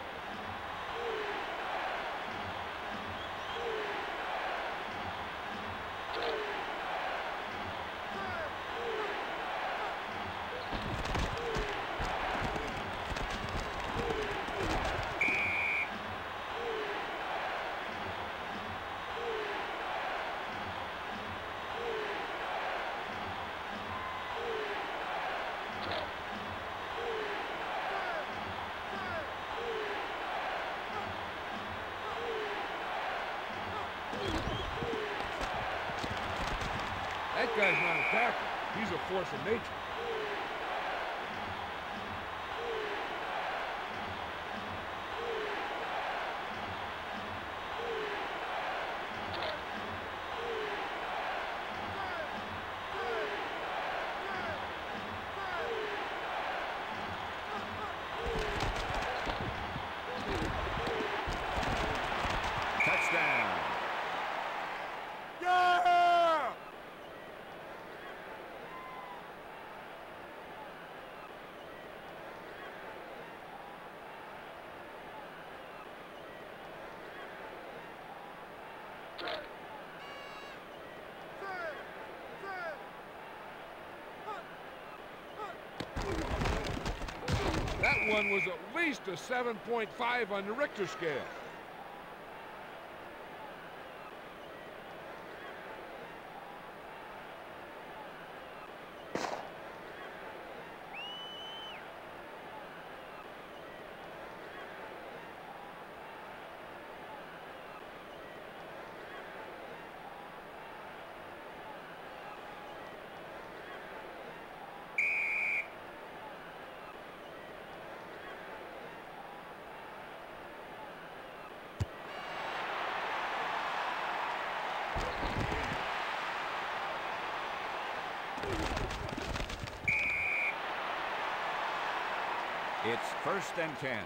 [SPEAKER 1] That guy's not a tackler. He's a force of nature.
[SPEAKER 3] Touchdown.
[SPEAKER 4] Yeah!
[SPEAKER 1] one was at least a seven point five on the Richter scale.
[SPEAKER 3] It's first and ten.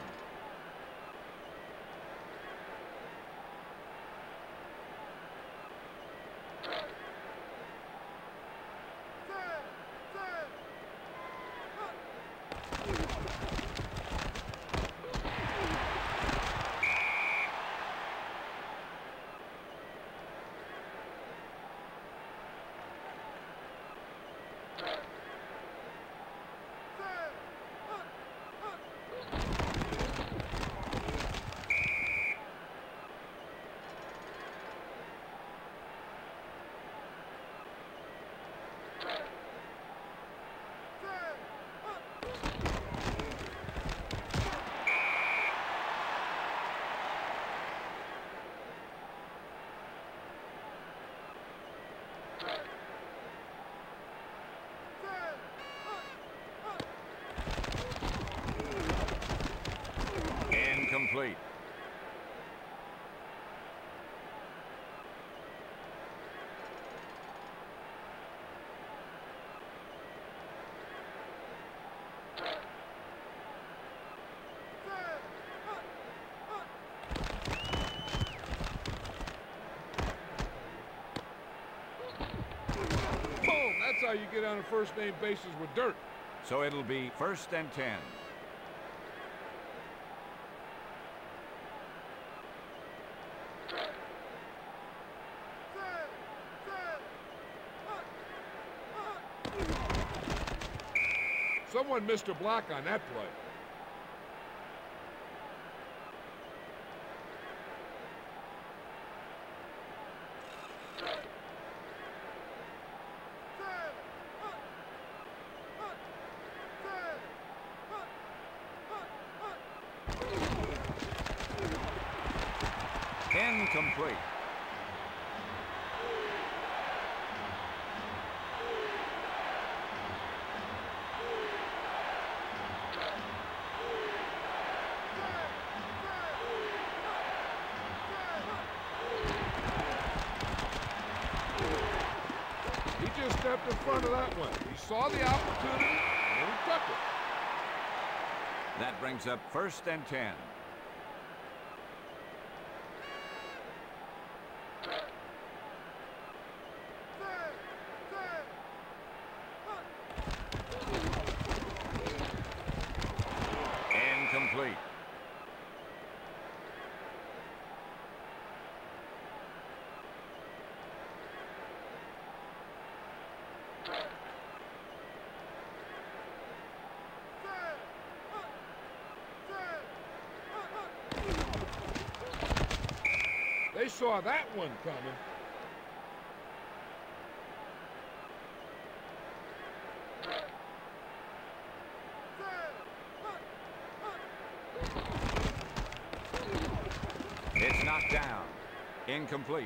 [SPEAKER 3] Incomplete.
[SPEAKER 1] Boom! That's how you get on a first name basis with dirt.
[SPEAKER 3] So it'll be first and ten.
[SPEAKER 1] Someone missed a block on that play.
[SPEAKER 3] Incomplete.
[SPEAKER 1] He just stepped in front of that one. He saw the opportunity and he took it.
[SPEAKER 3] That brings up first and ten. Incomplete.
[SPEAKER 1] They saw that one coming.
[SPEAKER 3] It's knocked down. Incomplete.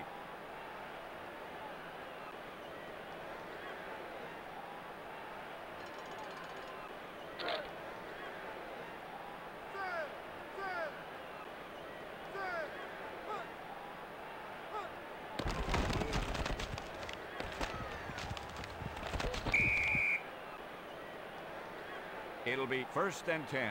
[SPEAKER 3] It'll be first and ten.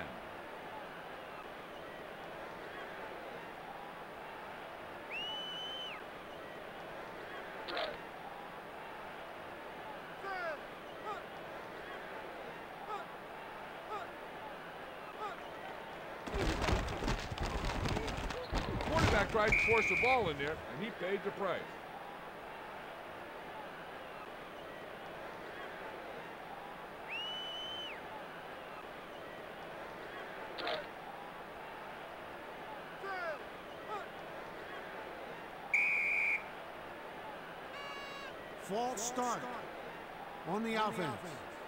[SPEAKER 1] Quarterback tried to force the ball in there, and he paid the price.
[SPEAKER 2] False start on the offense.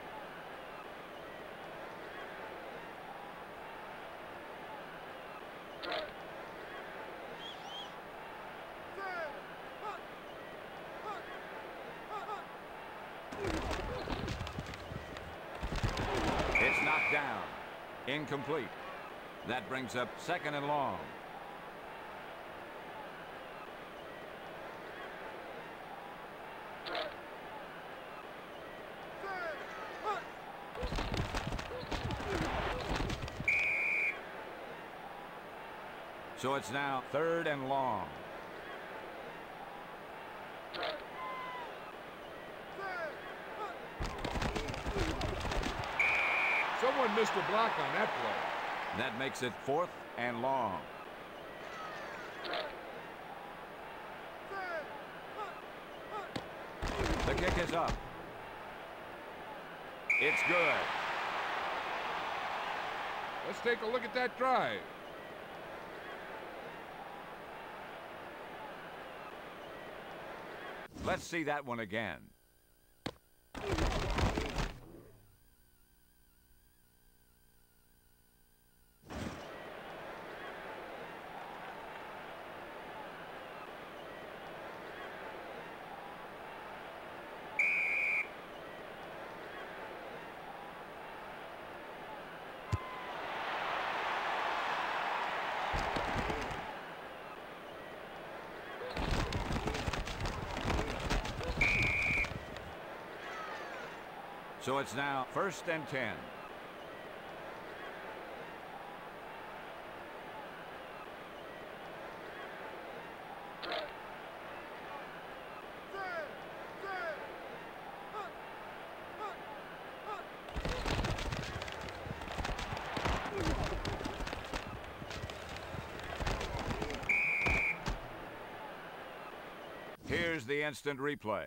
[SPEAKER 3] It's knocked down. Incomplete. That brings up second and long. So it's now third and long.
[SPEAKER 1] Someone missed a block on that play.
[SPEAKER 3] That makes it fourth and long. The kick is up. It's good.
[SPEAKER 1] Let's take a look at that drive.
[SPEAKER 3] Let's see that one again. So it's now first and ten. Here's the instant replay.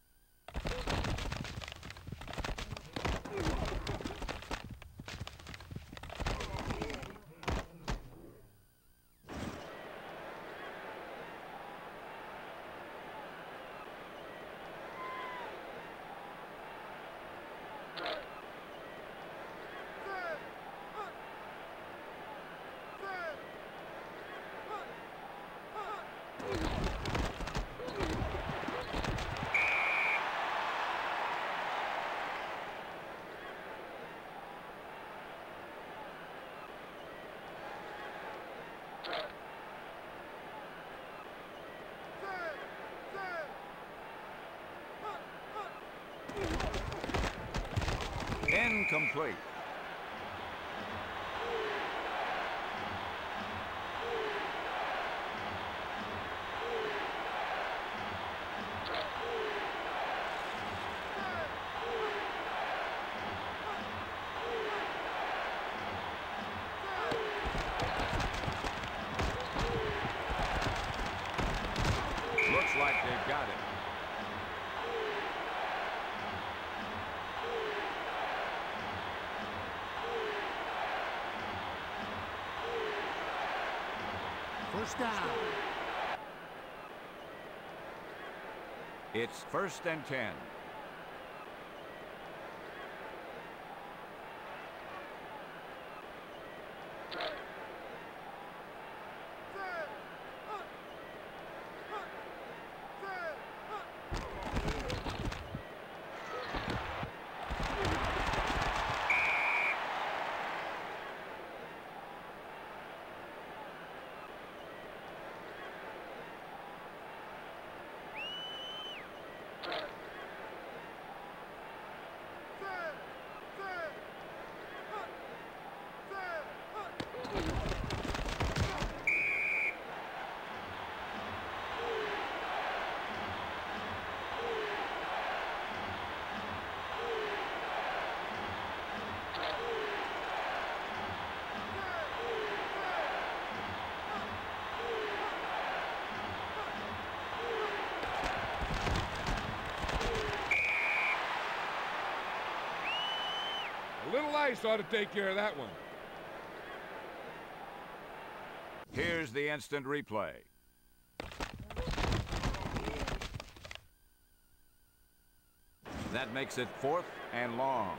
[SPEAKER 3] Incomplete. Looks like they've got it.
[SPEAKER 2] First down.
[SPEAKER 3] It's first and ten.
[SPEAKER 1] A little ice ought to take care of that one.
[SPEAKER 3] Here's the instant replay. That makes it fourth and long.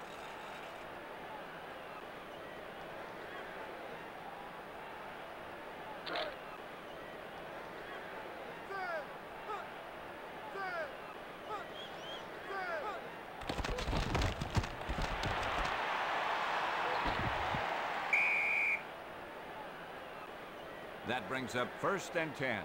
[SPEAKER 3] That brings up first and ten.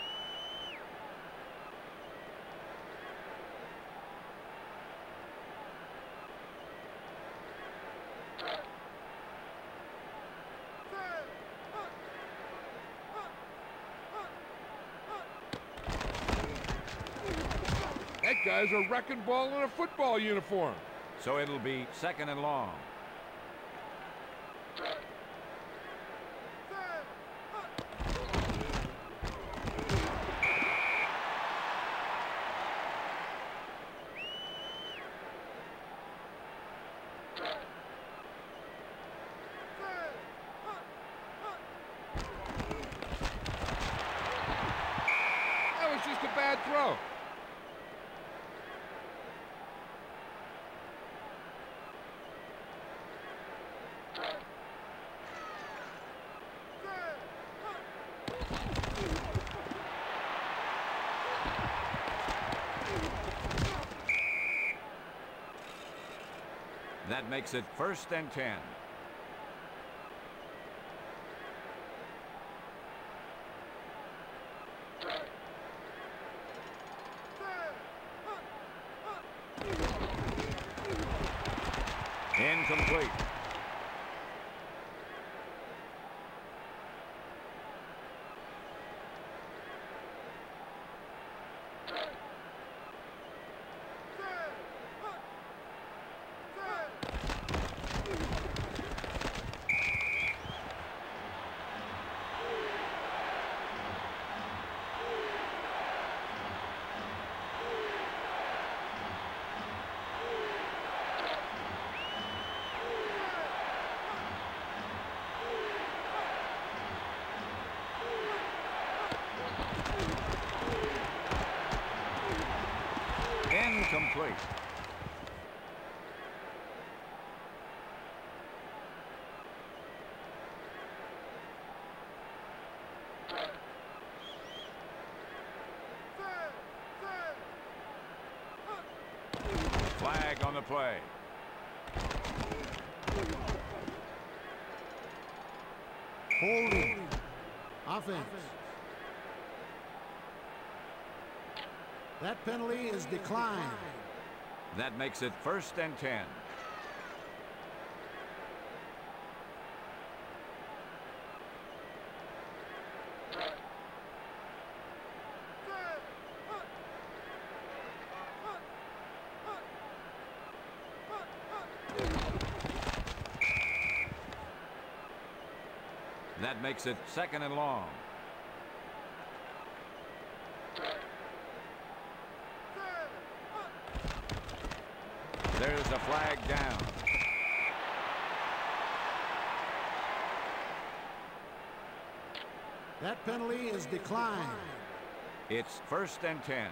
[SPEAKER 1] That guy's a wrecking ball in a football uniform.
[SPEAKER 3] So it'll be second and long.
[SPEAKER 1] That was just a bad throw.
[SPEAKER 3] That makes it first and ten. Incomplete. Incomplete. Flag on the play.
[SPEAKER 2] Holding. Offense. That penalty is declined.
[SPEAKER 3] That makes it first and ten. That makes it second and long. There's a flag down.
[SPEAKER 2] That penalty is declined.
[SPEAKER 3] It's first and ten.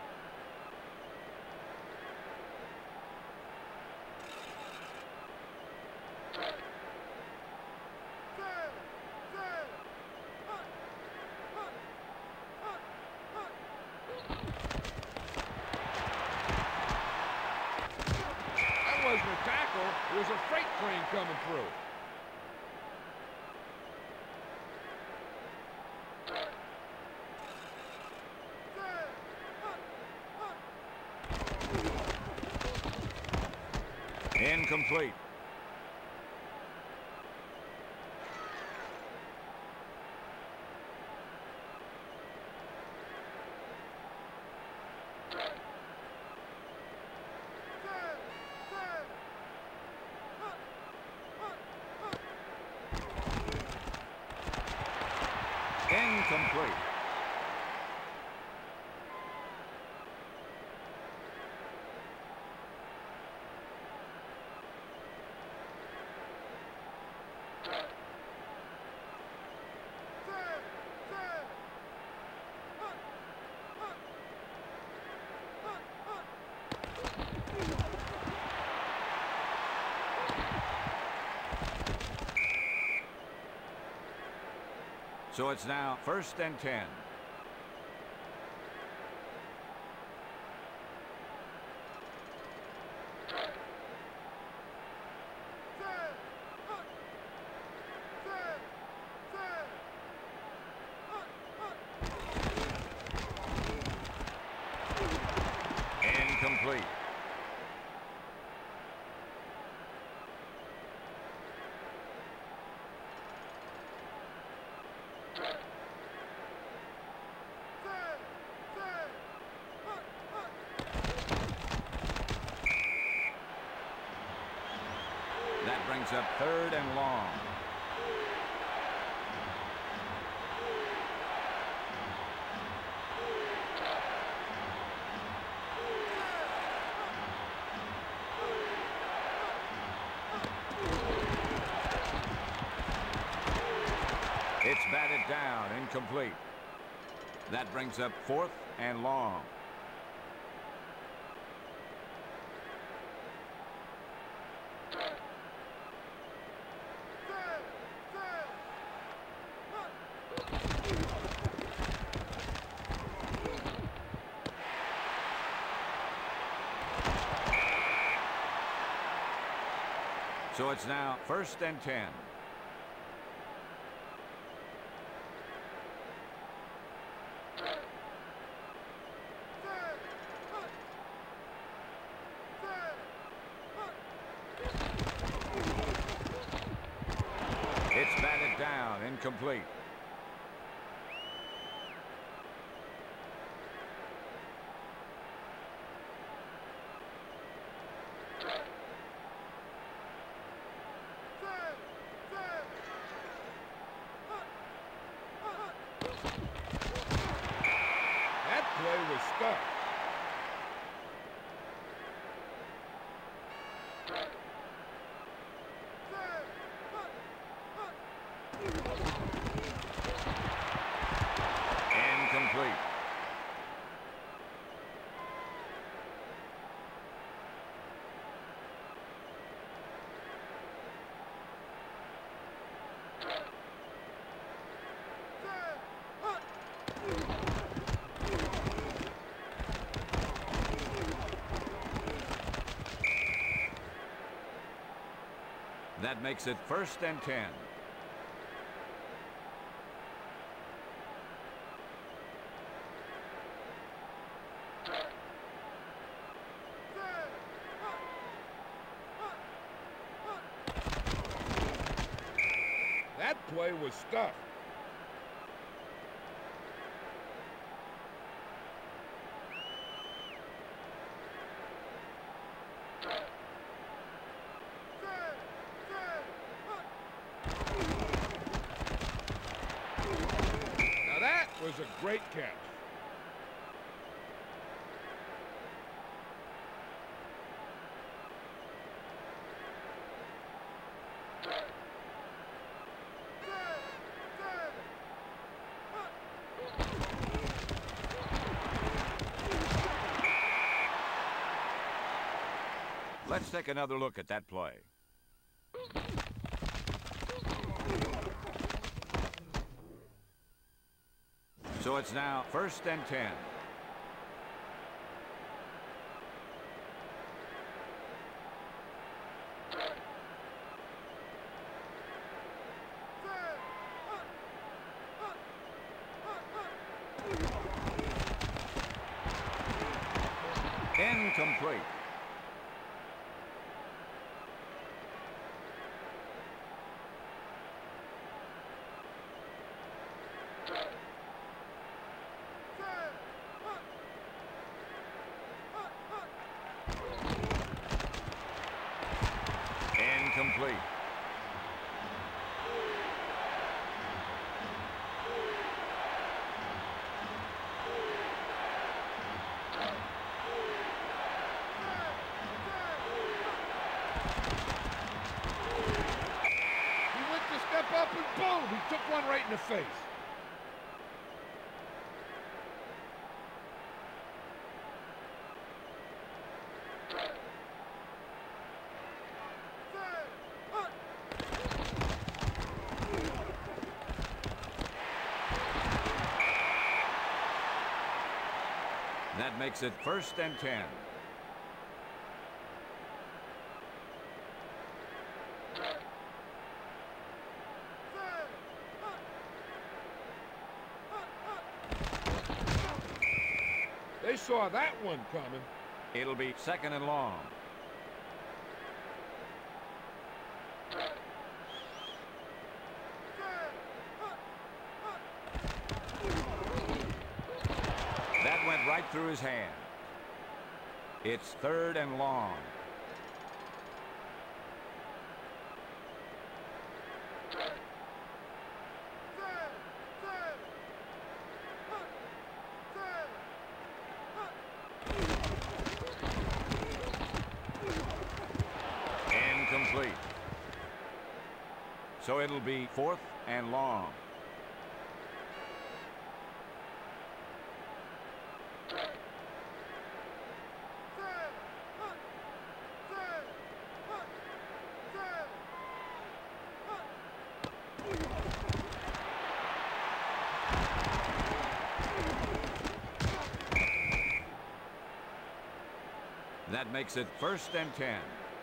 [SPEAKER 1] Wasn't a tackle, it was a freight train coming through.
[SPEAKER 3] Incomplete. Incomplete. So it's now first and ten. Incomplete. That brings up third and long. It's batted down, incomplete. That brings up fourth and long. So it's now first and ten. It's batted down, incomplete.
[SPEAKER 1] That play was stuck.
[SPEAKER 3] Incomplete. That makes it first and ten.
[SPEAKER 1] That play was stuck. Now that was a great catch.
[SPEAKER 3] Let's take another look at that play. So it's now first and ten. Incomplete. Incomplete.
[SPEAKER 1] He went to step up and boom, he took one right in the face.
[SPEAKER 3] That makes it first and ten.
[SPEAKER 1] They saw that one coming.
[SPEAKER 3] It'll be second and long. That went right through his hands. It's third and long. Incomplete. So it'll be fourth and long. That makes it first and ten.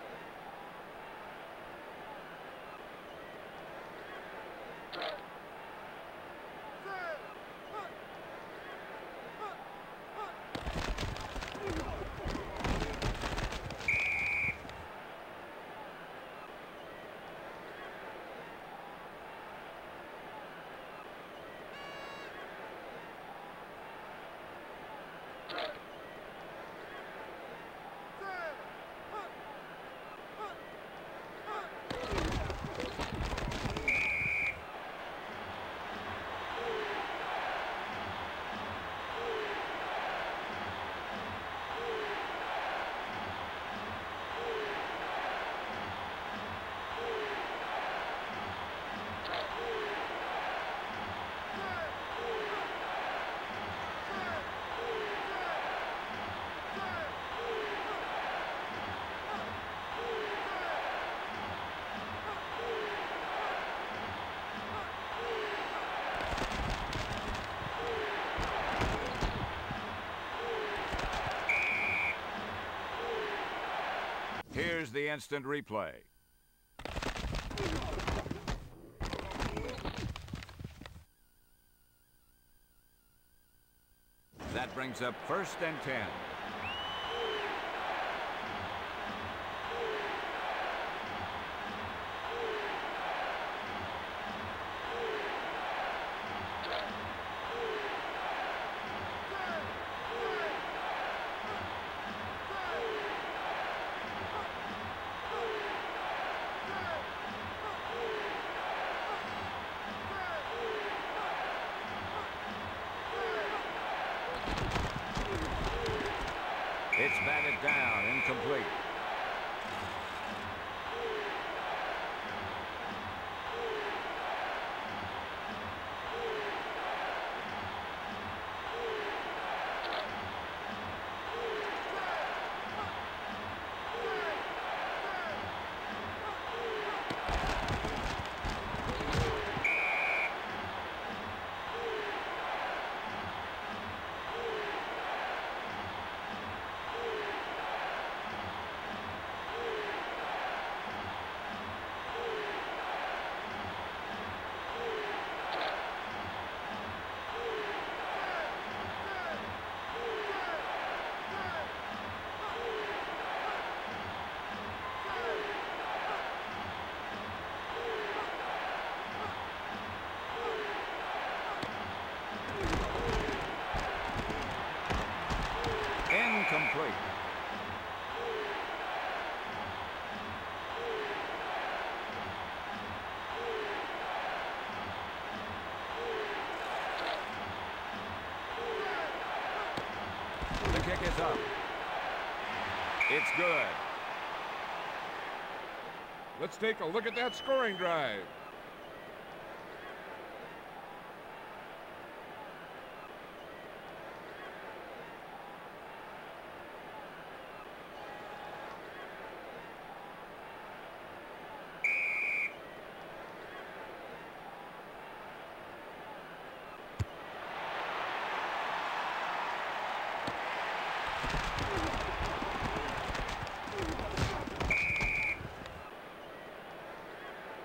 [SPEAKER 3] Here's the instant replay. That brings up first and ten. It's batted down, incomplete. Incomplete. The kick is up. It's good.
[SPEAKER 1] Let's take a look at that scoring drive.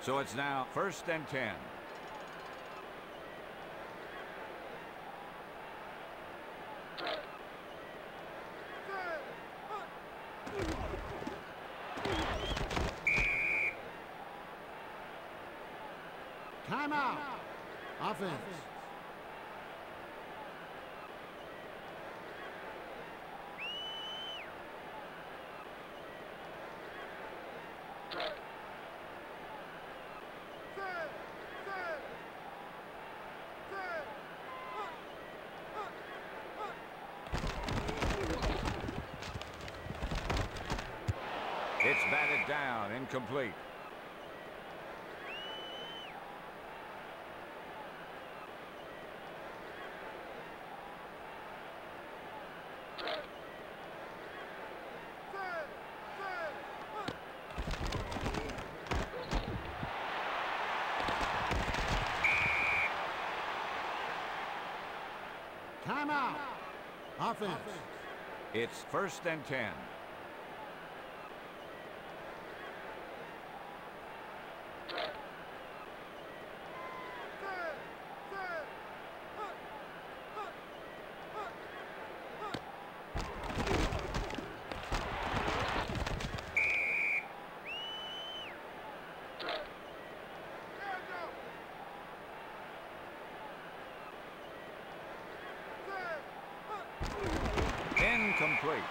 [SPEAKER 3] So it's now first and ten.
[SPEAKER 2] Timeout. Offense.
[SPEAKER 3] It's batted down, incomplete.
[SPEAKER 2] Timeout. Offense.
[SPEAKER 3] It's first and ten. Incomplete.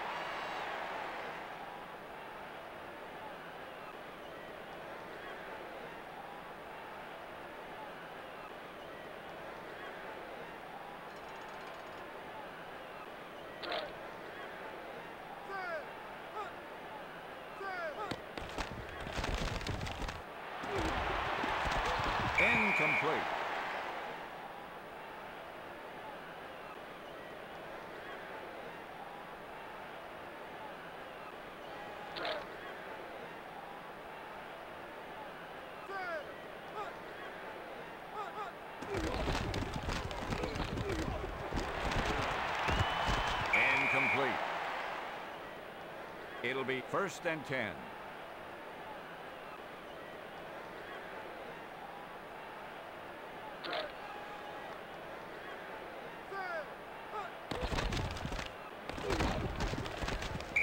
[SPEAKER 3] Incomplete. Incomplete. It'll be first and ten.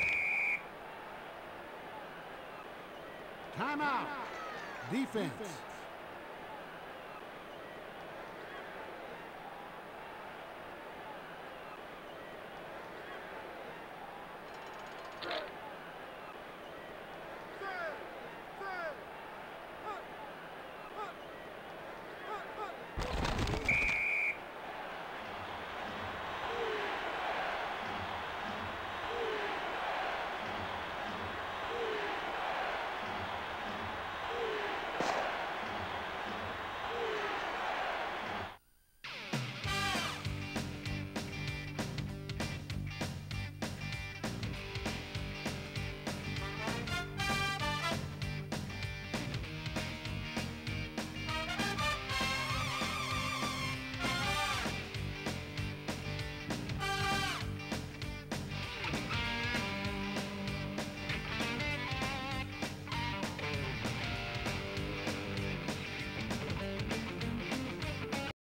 [SPEAKER 2] Timeout. Defense.